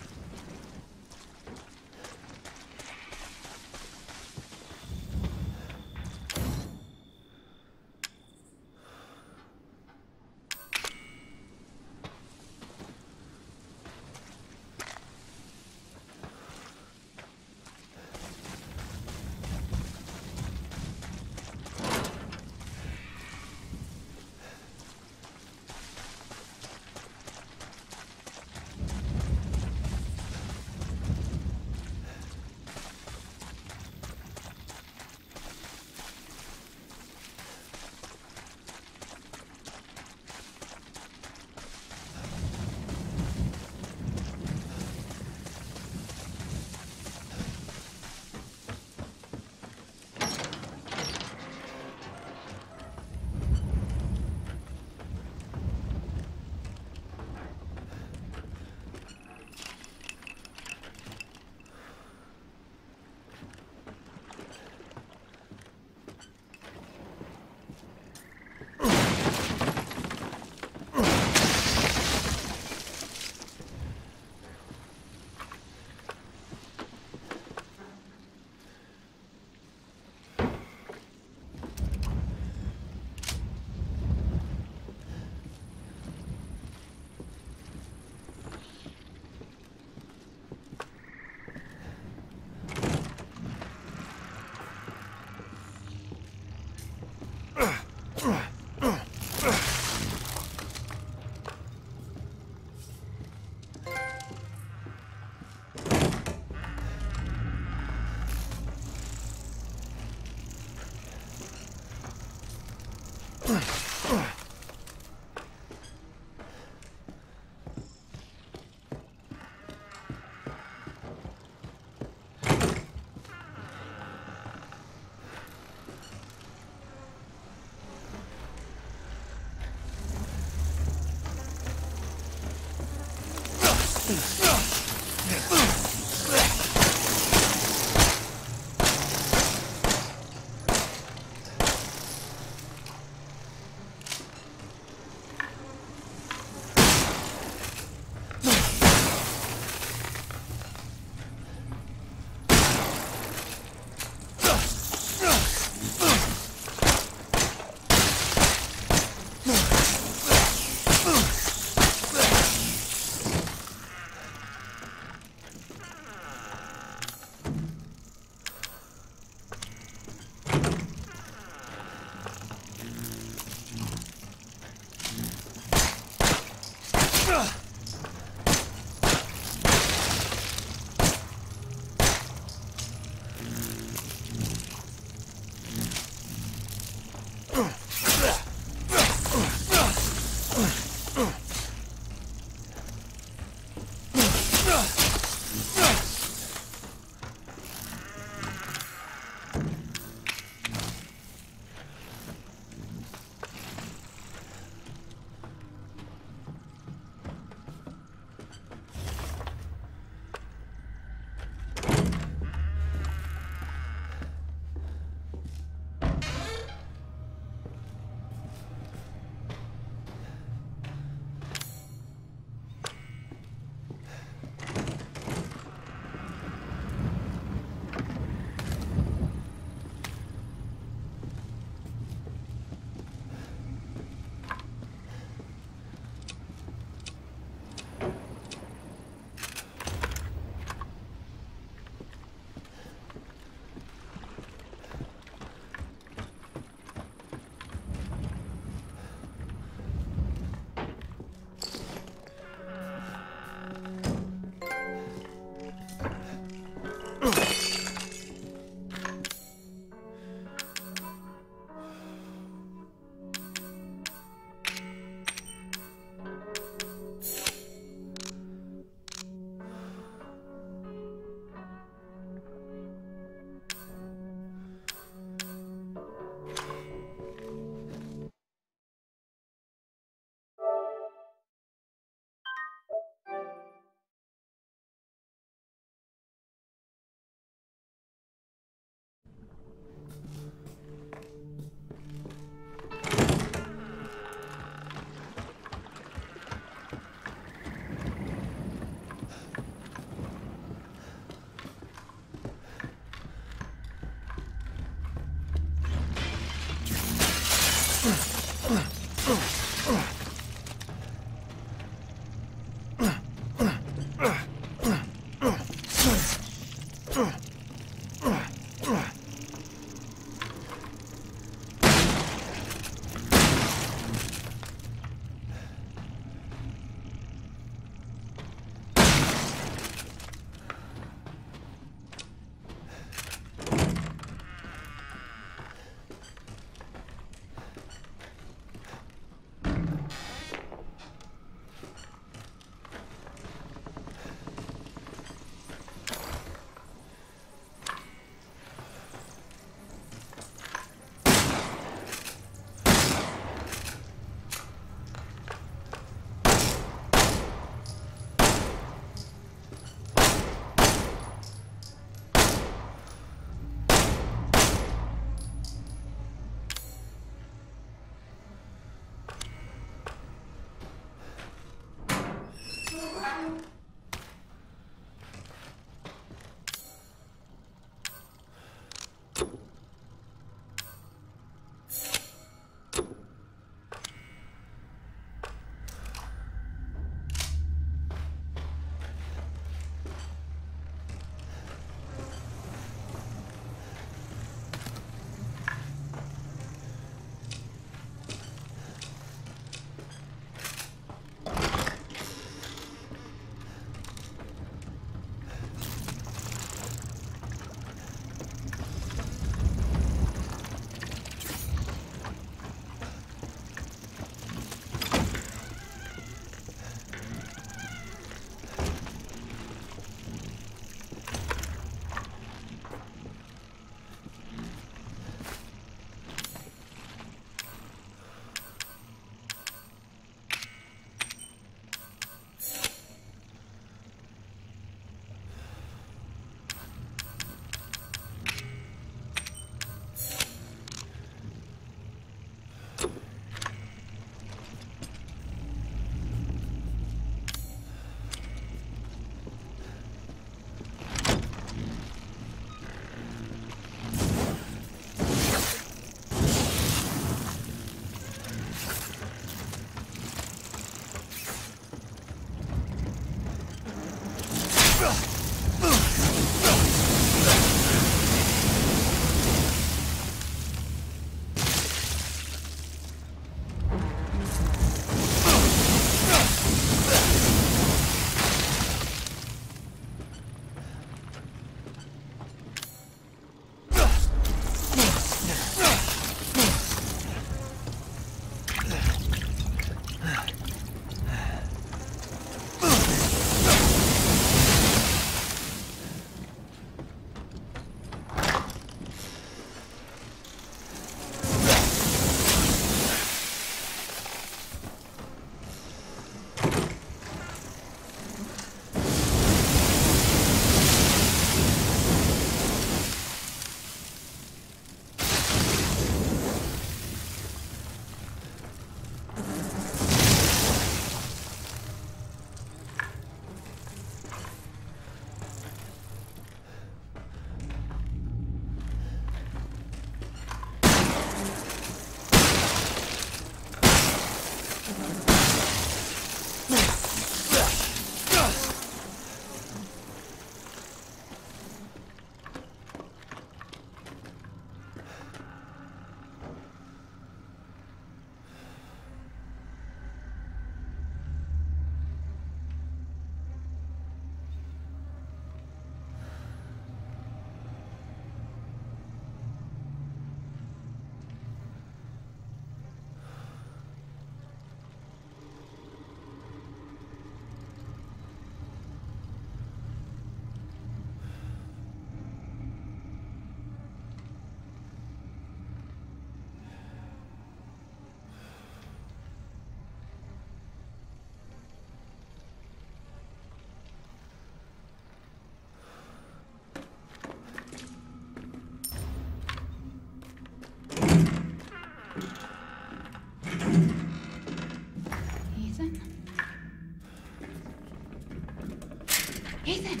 Ethan!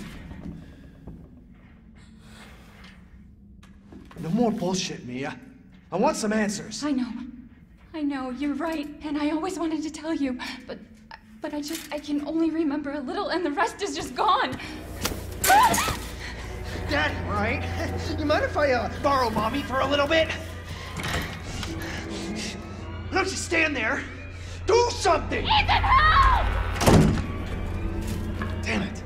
No more bullshit, Mia. I want some answers. I know, you're right, and I always wanted to tell you, but I can only remember a little, and the rest is just gone. Daddy, right? You mind if I borrow Mommy for a little bit? Why don't you stand there? Do something! Ethan, help! Damn it.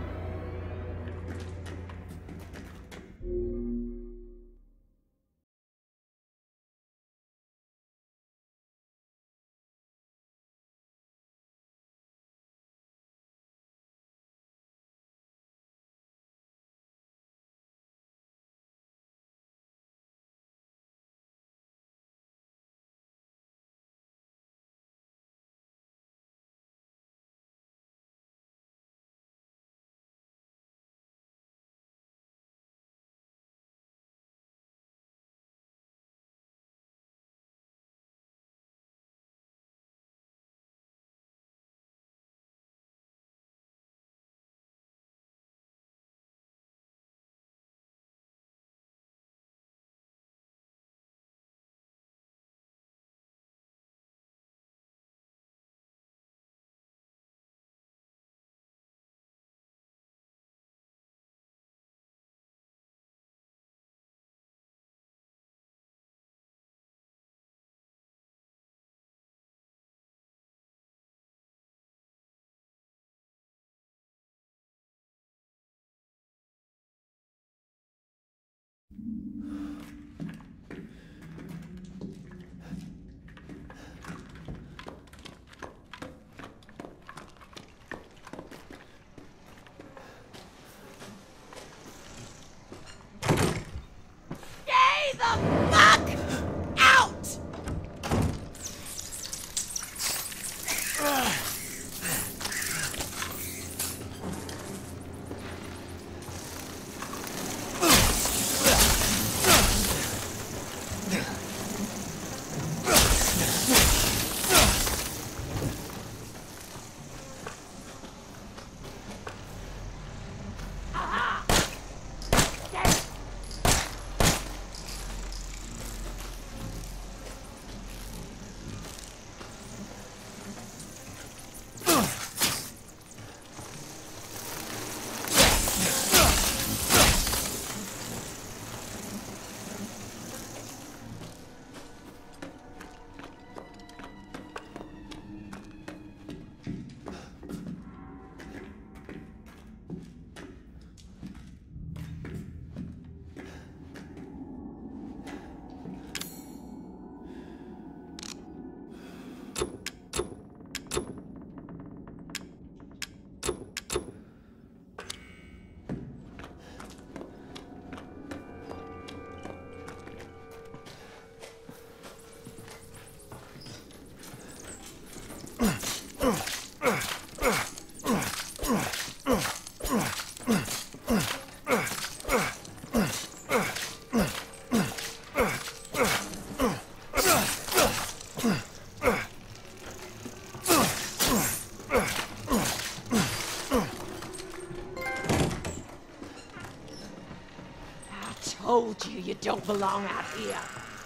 Told you don't belong out here.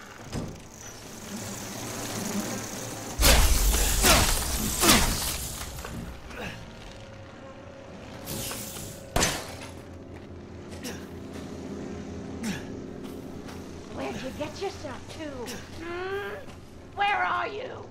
Where'd you get yourself to? Where are you?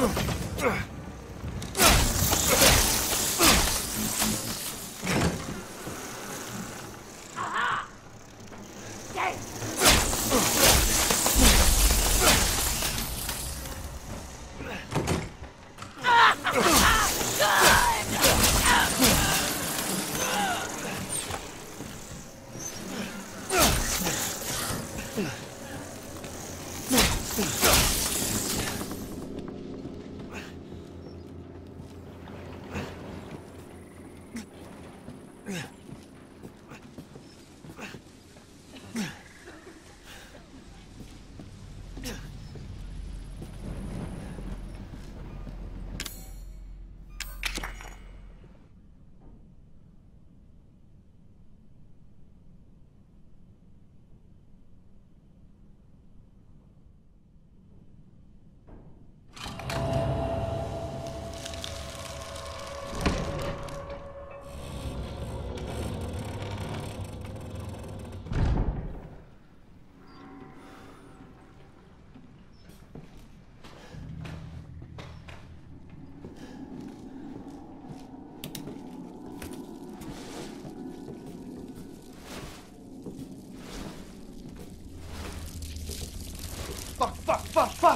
Fuck!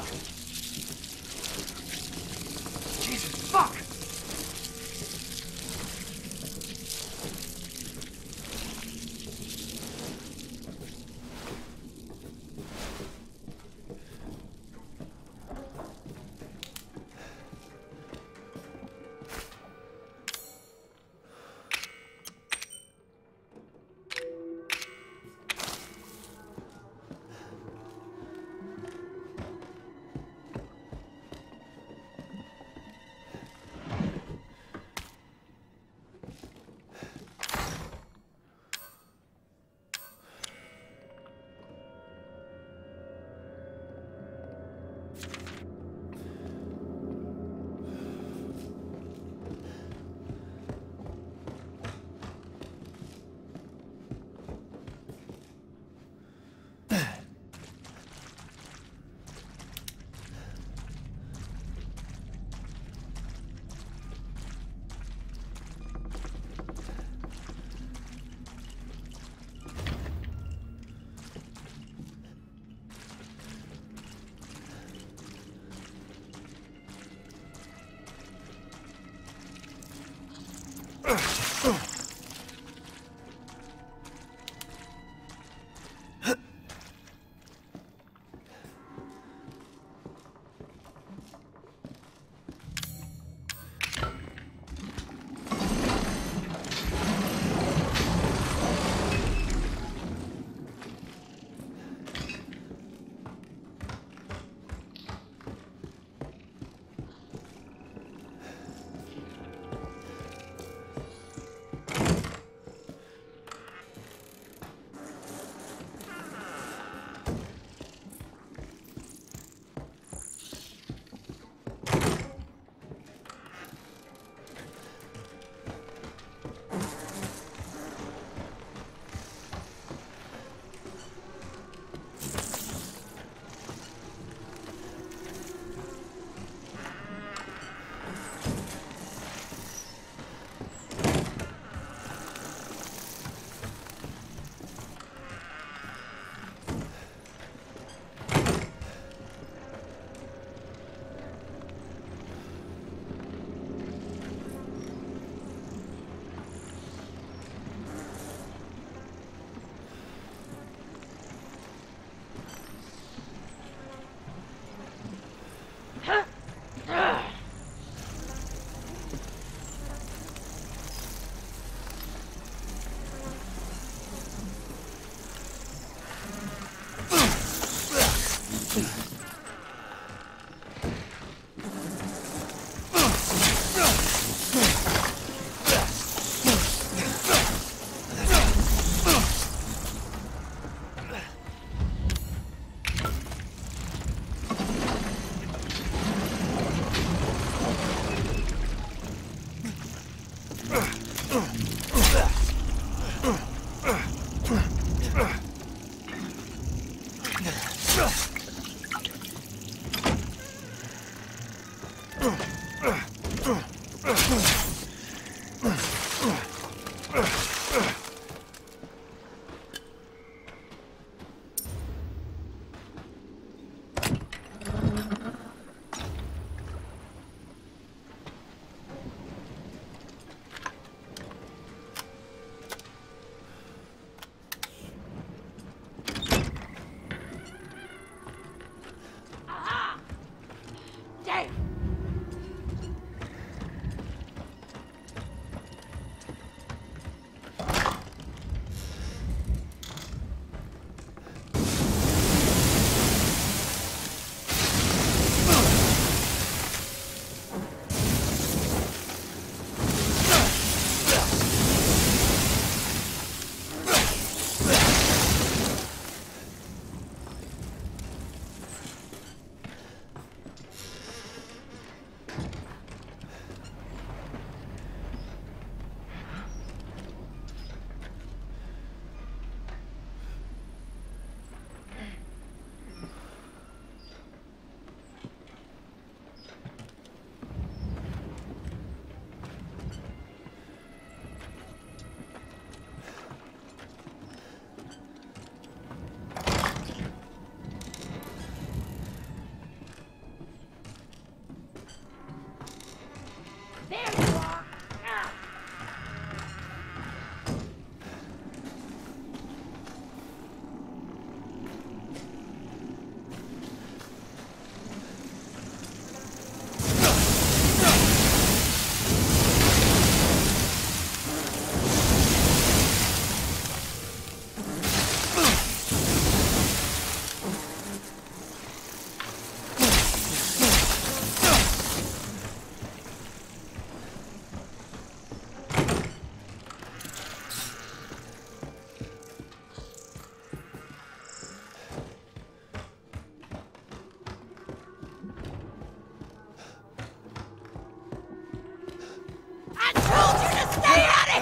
Jesus, fuck!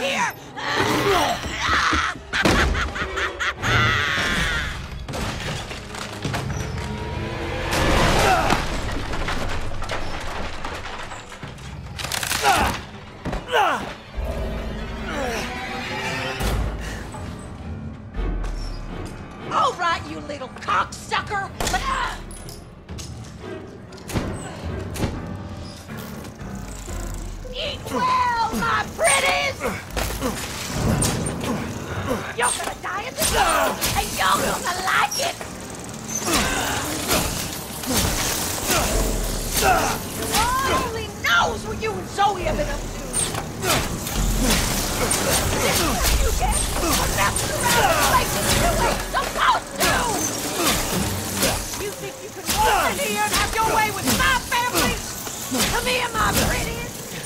here! All right, you little cocksucker! Eat well, my pretties! You're gonna die in the dark, and you're gonna like it! God only knows what you and Zoe have been up to! This is what you get for messing around in places you ain't supposed to! You think you can walk in here and have your way with my family? Come here, my pretties!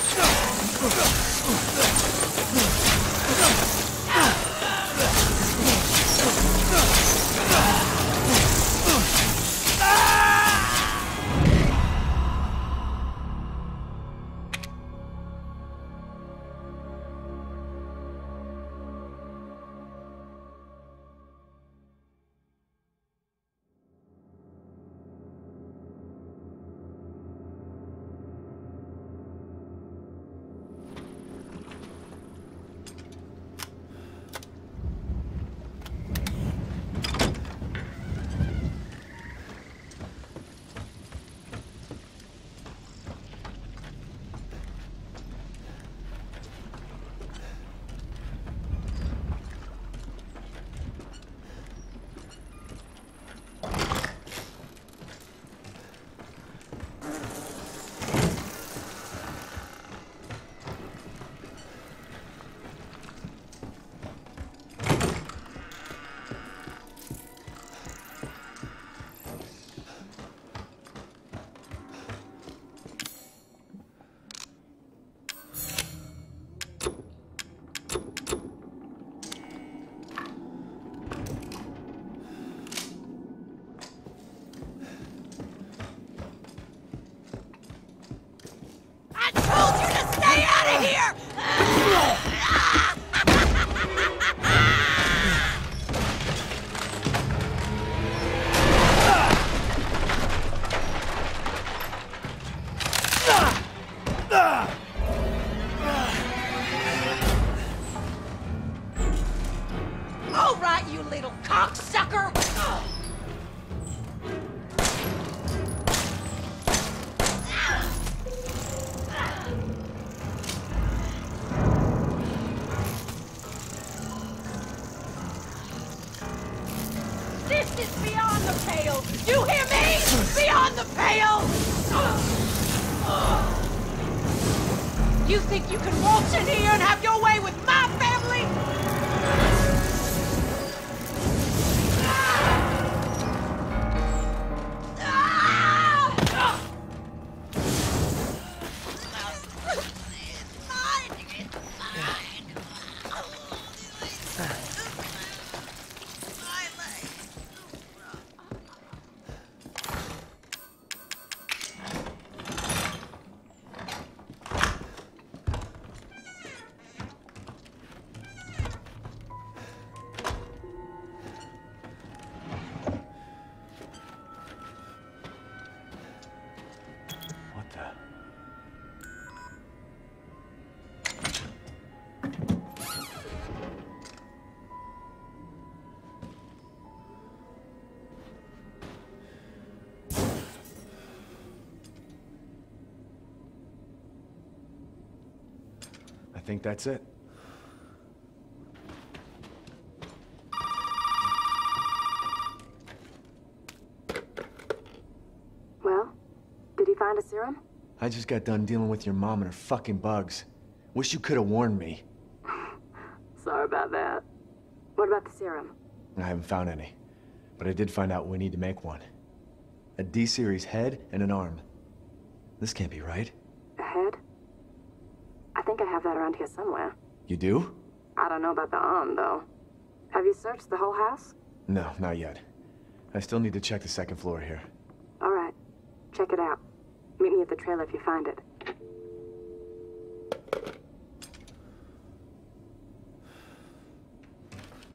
All right, you little cocksucker! This is beyond the pale! You hear me? Beyond the pale! You think you can waltz in here and have your way with my family? I think that's it. Well, did he find a serum? I just got done dealing with your mom and her fucking bugs. Wish you could have warned me. Sorry about that. What about the serum? I haven't found any, but I did find out we need to make one. A D-series head and an arm. This can't be right. A head? I think I have that around here somewhere. You do? I don't know about the arm, though. Have you searched the whole house? No, not yet. I still need to check the second floor here. All right. Check it out. Meet me at the trailer if you find it.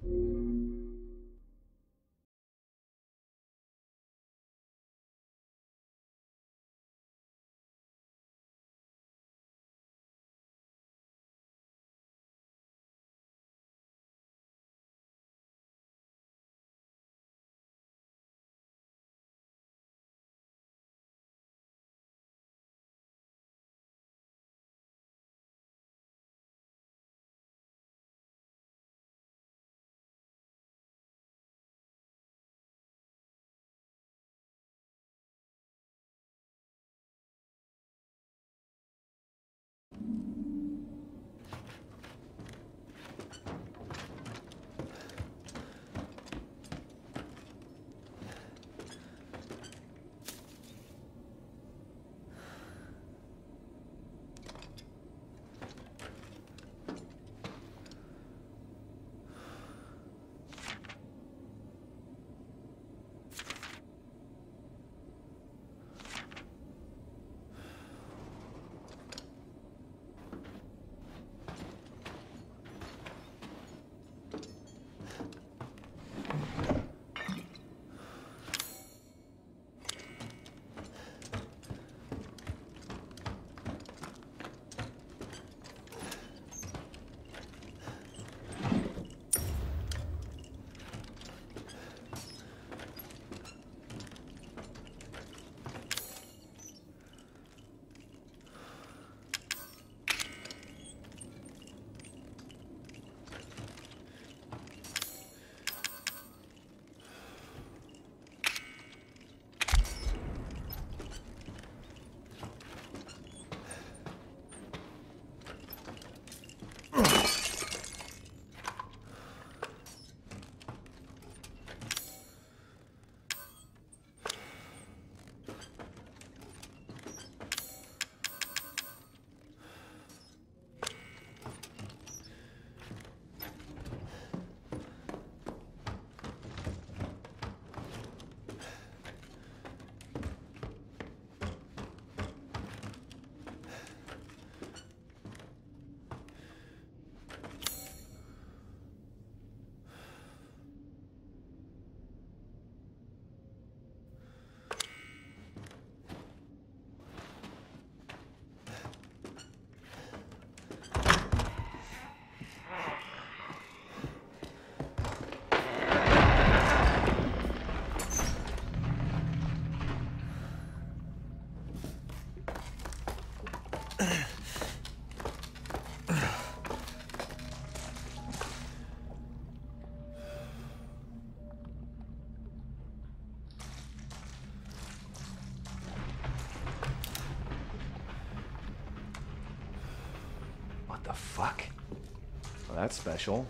What the fuck? Well, that's special.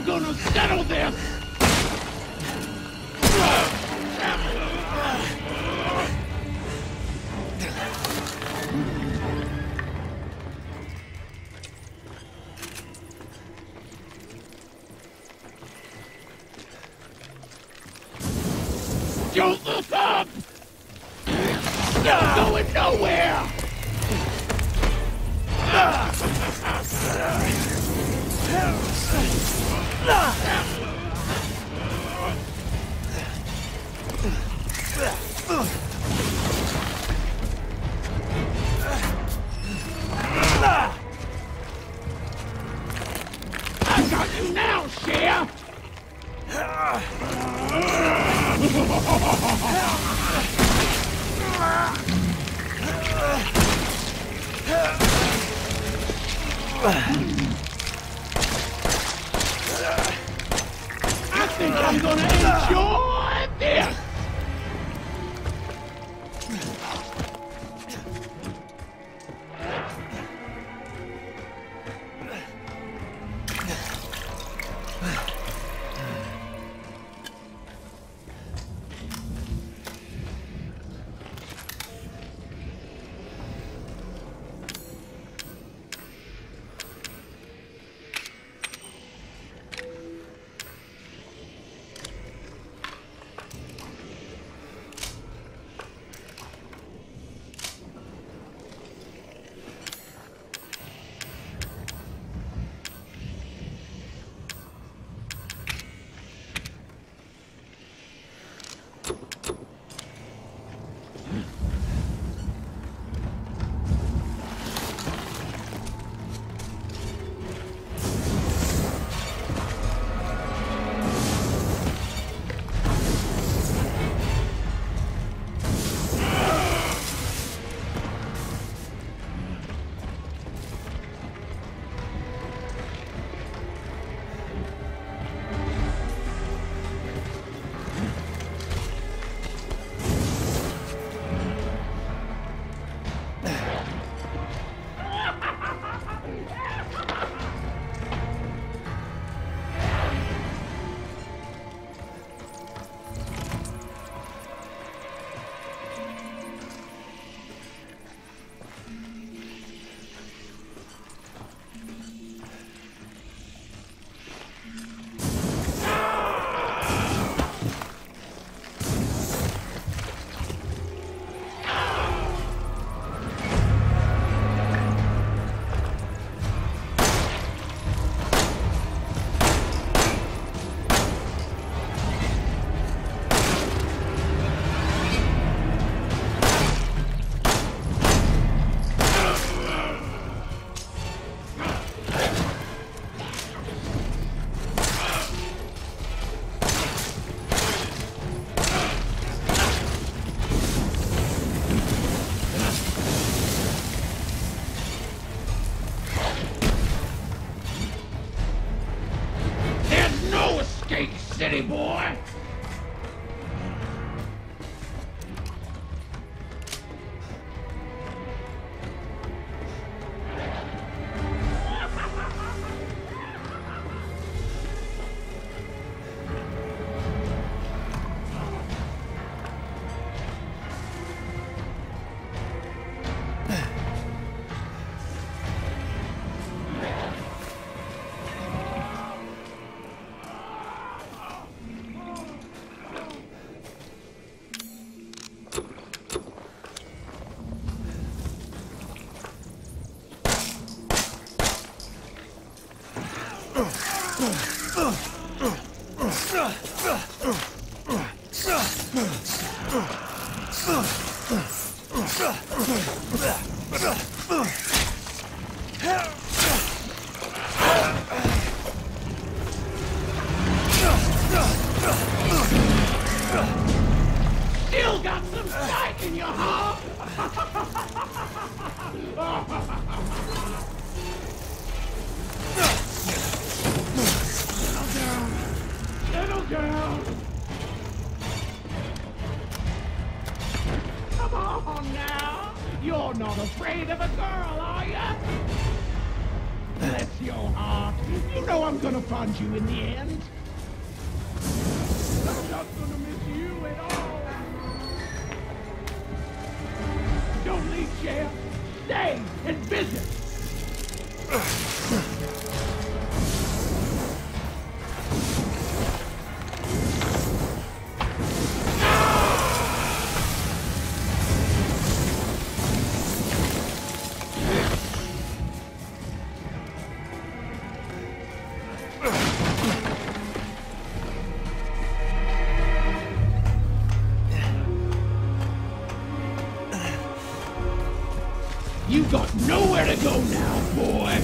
gonna settle this! Don't look up! You're going nowhere! I got you now, Sheriff! I think I'm gonna enjoy this! City boy! Still got some psych in you, huh? Settle down. Come on now. You're not afraid of a girl, are you? Bless your heart. You know I'm gonna find you in the end. I'm not gonna miss you at all. Don't leave, Sheriff. Stay and visit. You got nowhere to go now, boy!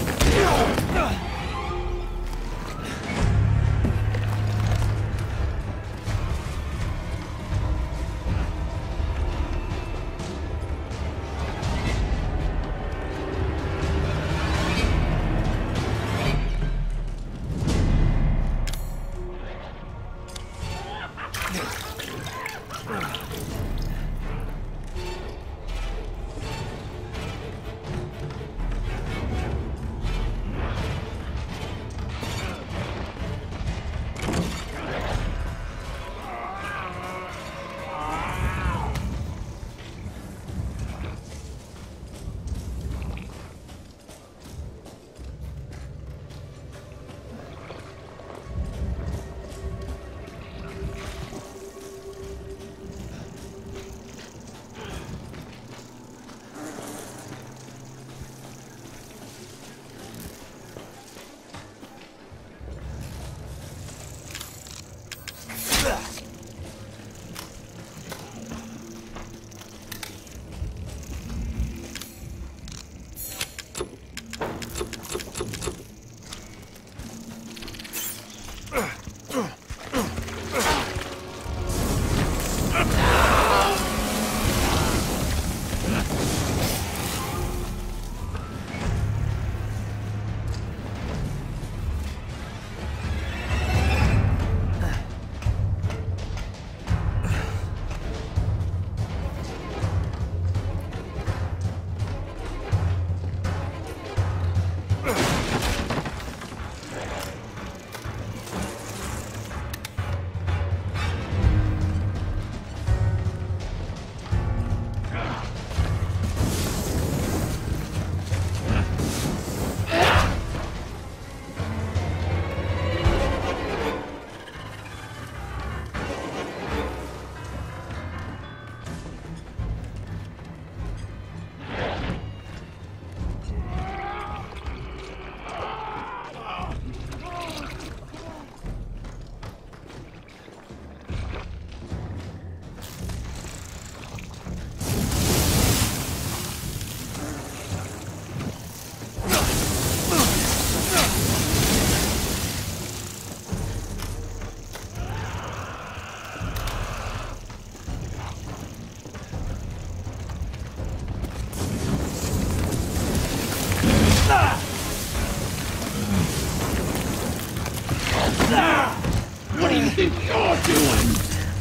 What do you think you're doing?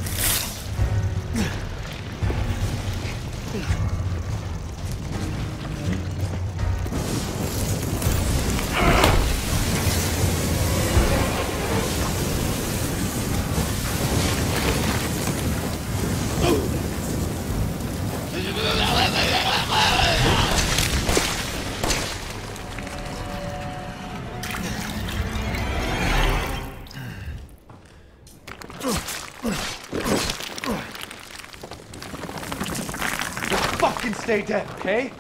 Stay dead, okay?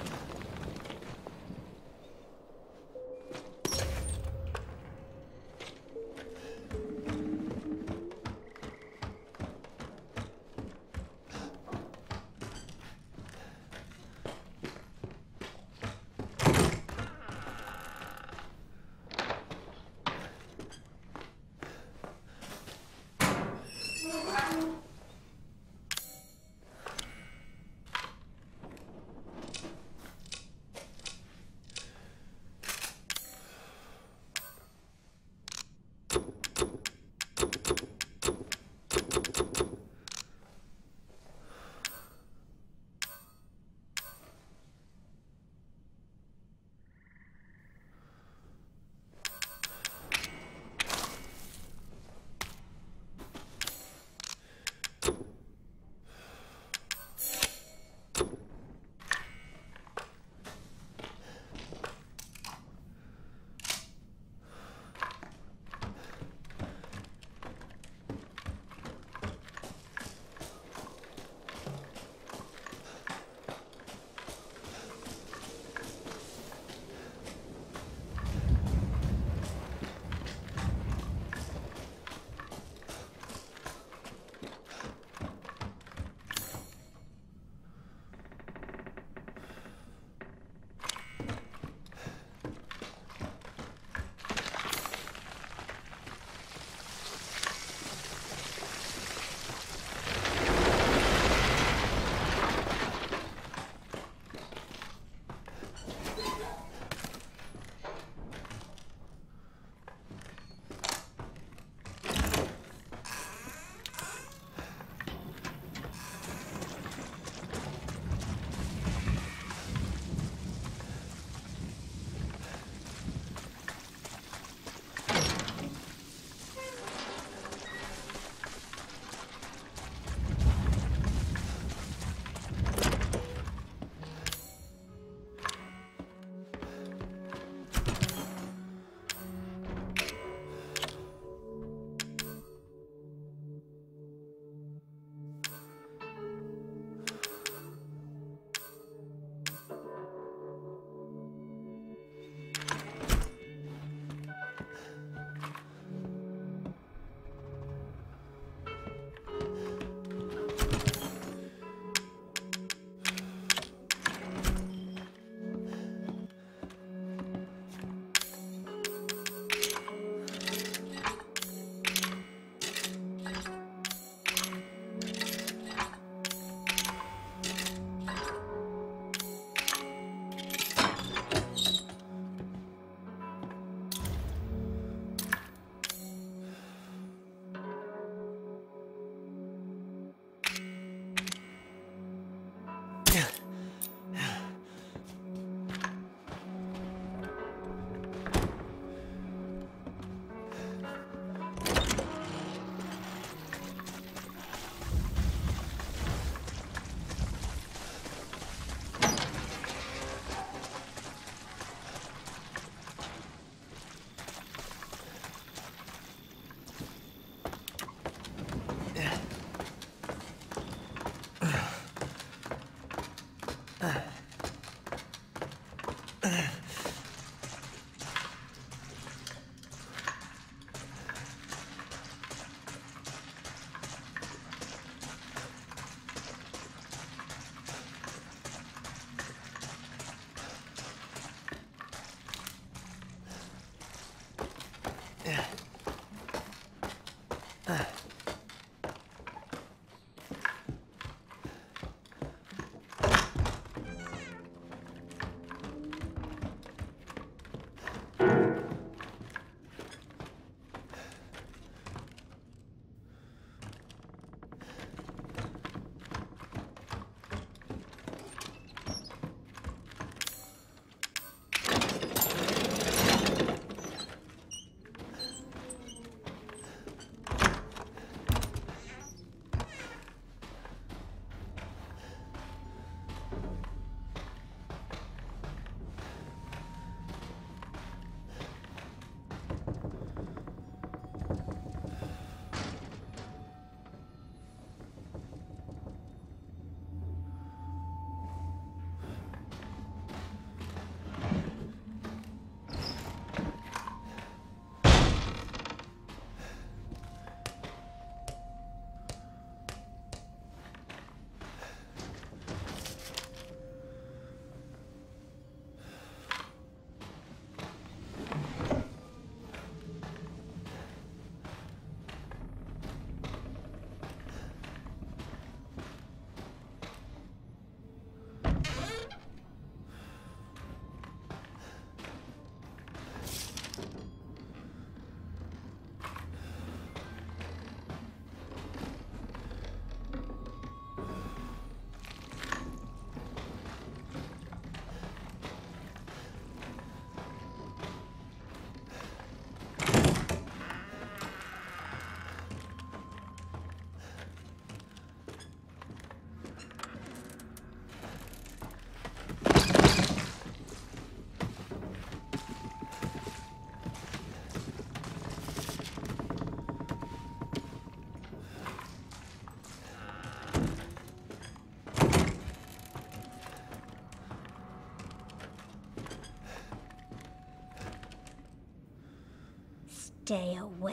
Stay away.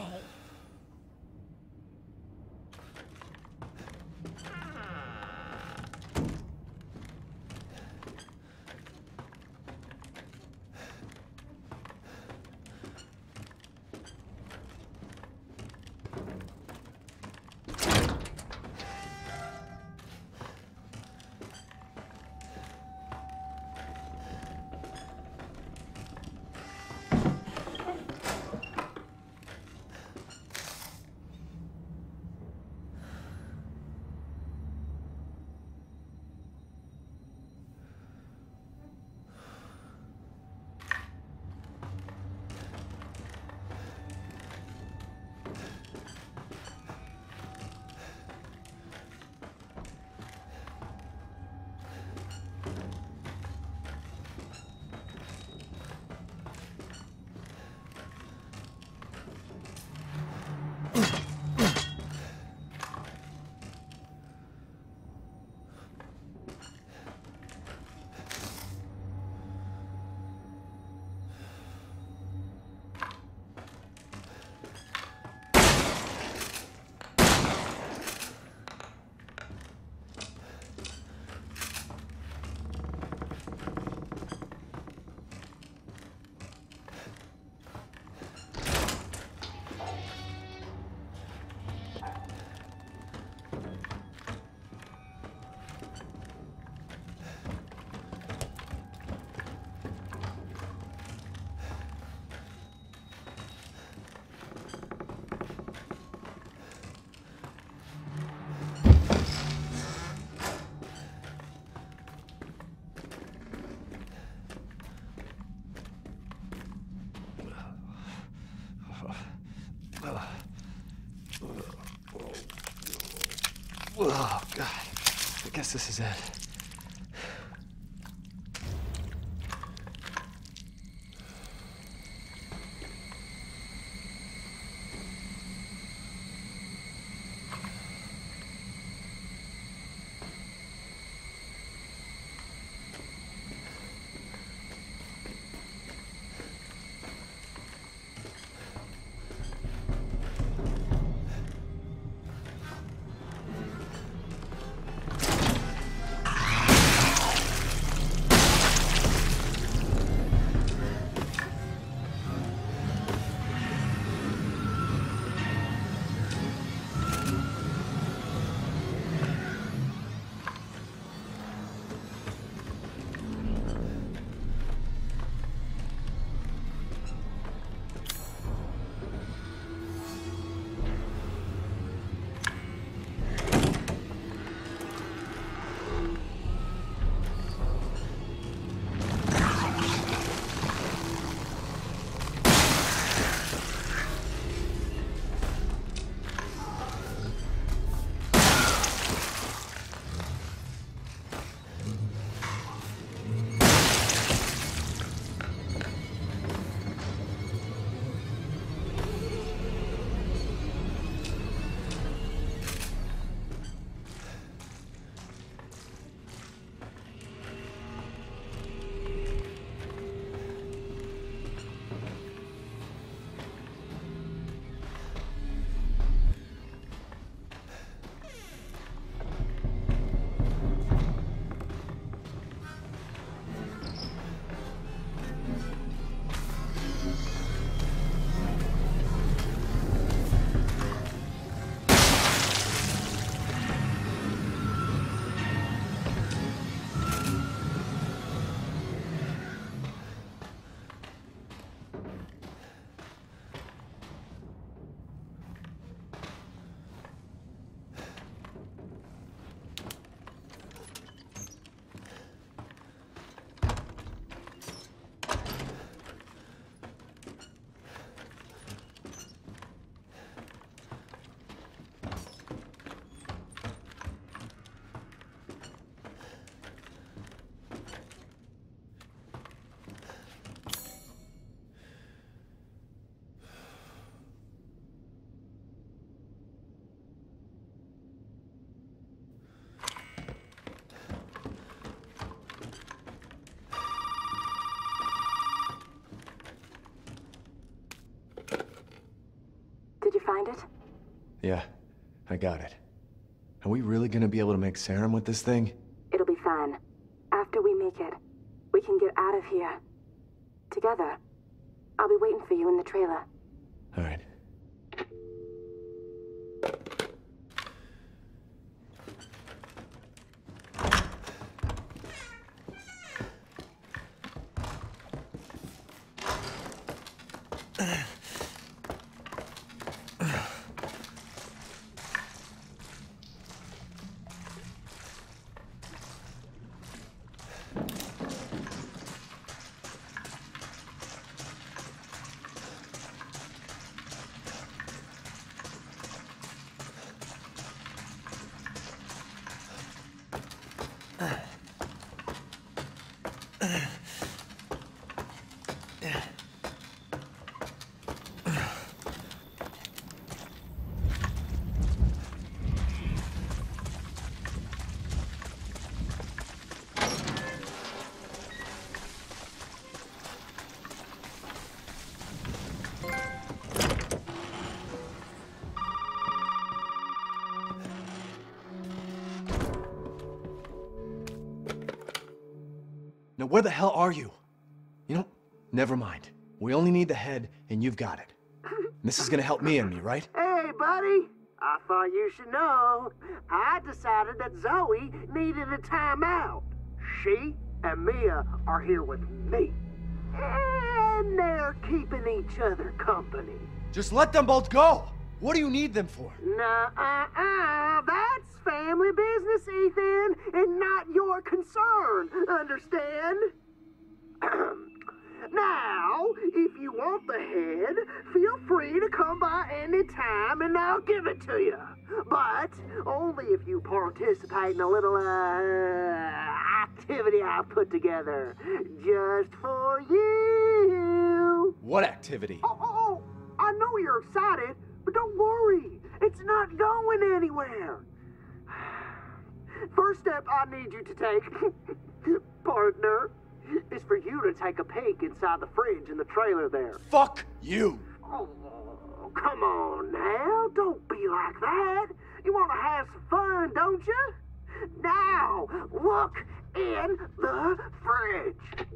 Oh, God. I guess this is it. find it? Yeah, I got it. Are we really gonna be able to make serum with this thing? It'll be fine. After we make it, we can get out of here. Together. I'll be waiting for you in the trailer. All right. Now, where the hell are you? You know, never mind. We only need the head, and you've got it. And this is gonna help me and me, right? Hey, buddy. I thought you should know. I decided that Zoe needed a timeout. She and Mia are here with me. And they're keeping each other company. Just let them both go! What do you need them for? Nah, that's family business, Ethan, and not your concern, understand? Now, if you want the head, feel free to come by any time and I'll give it to you. But only if you participate in a little, activity I put together just for you. What activity? Oh, I know you're excited, but don't worry. It's not going anywhere. First step I need you to take, partner, is for you to take a peek inside the fridge in the trailer there. Fuck you! Oh, come on now. Don't be like that. You want to have some fun, don't you? Now, look in the fridge.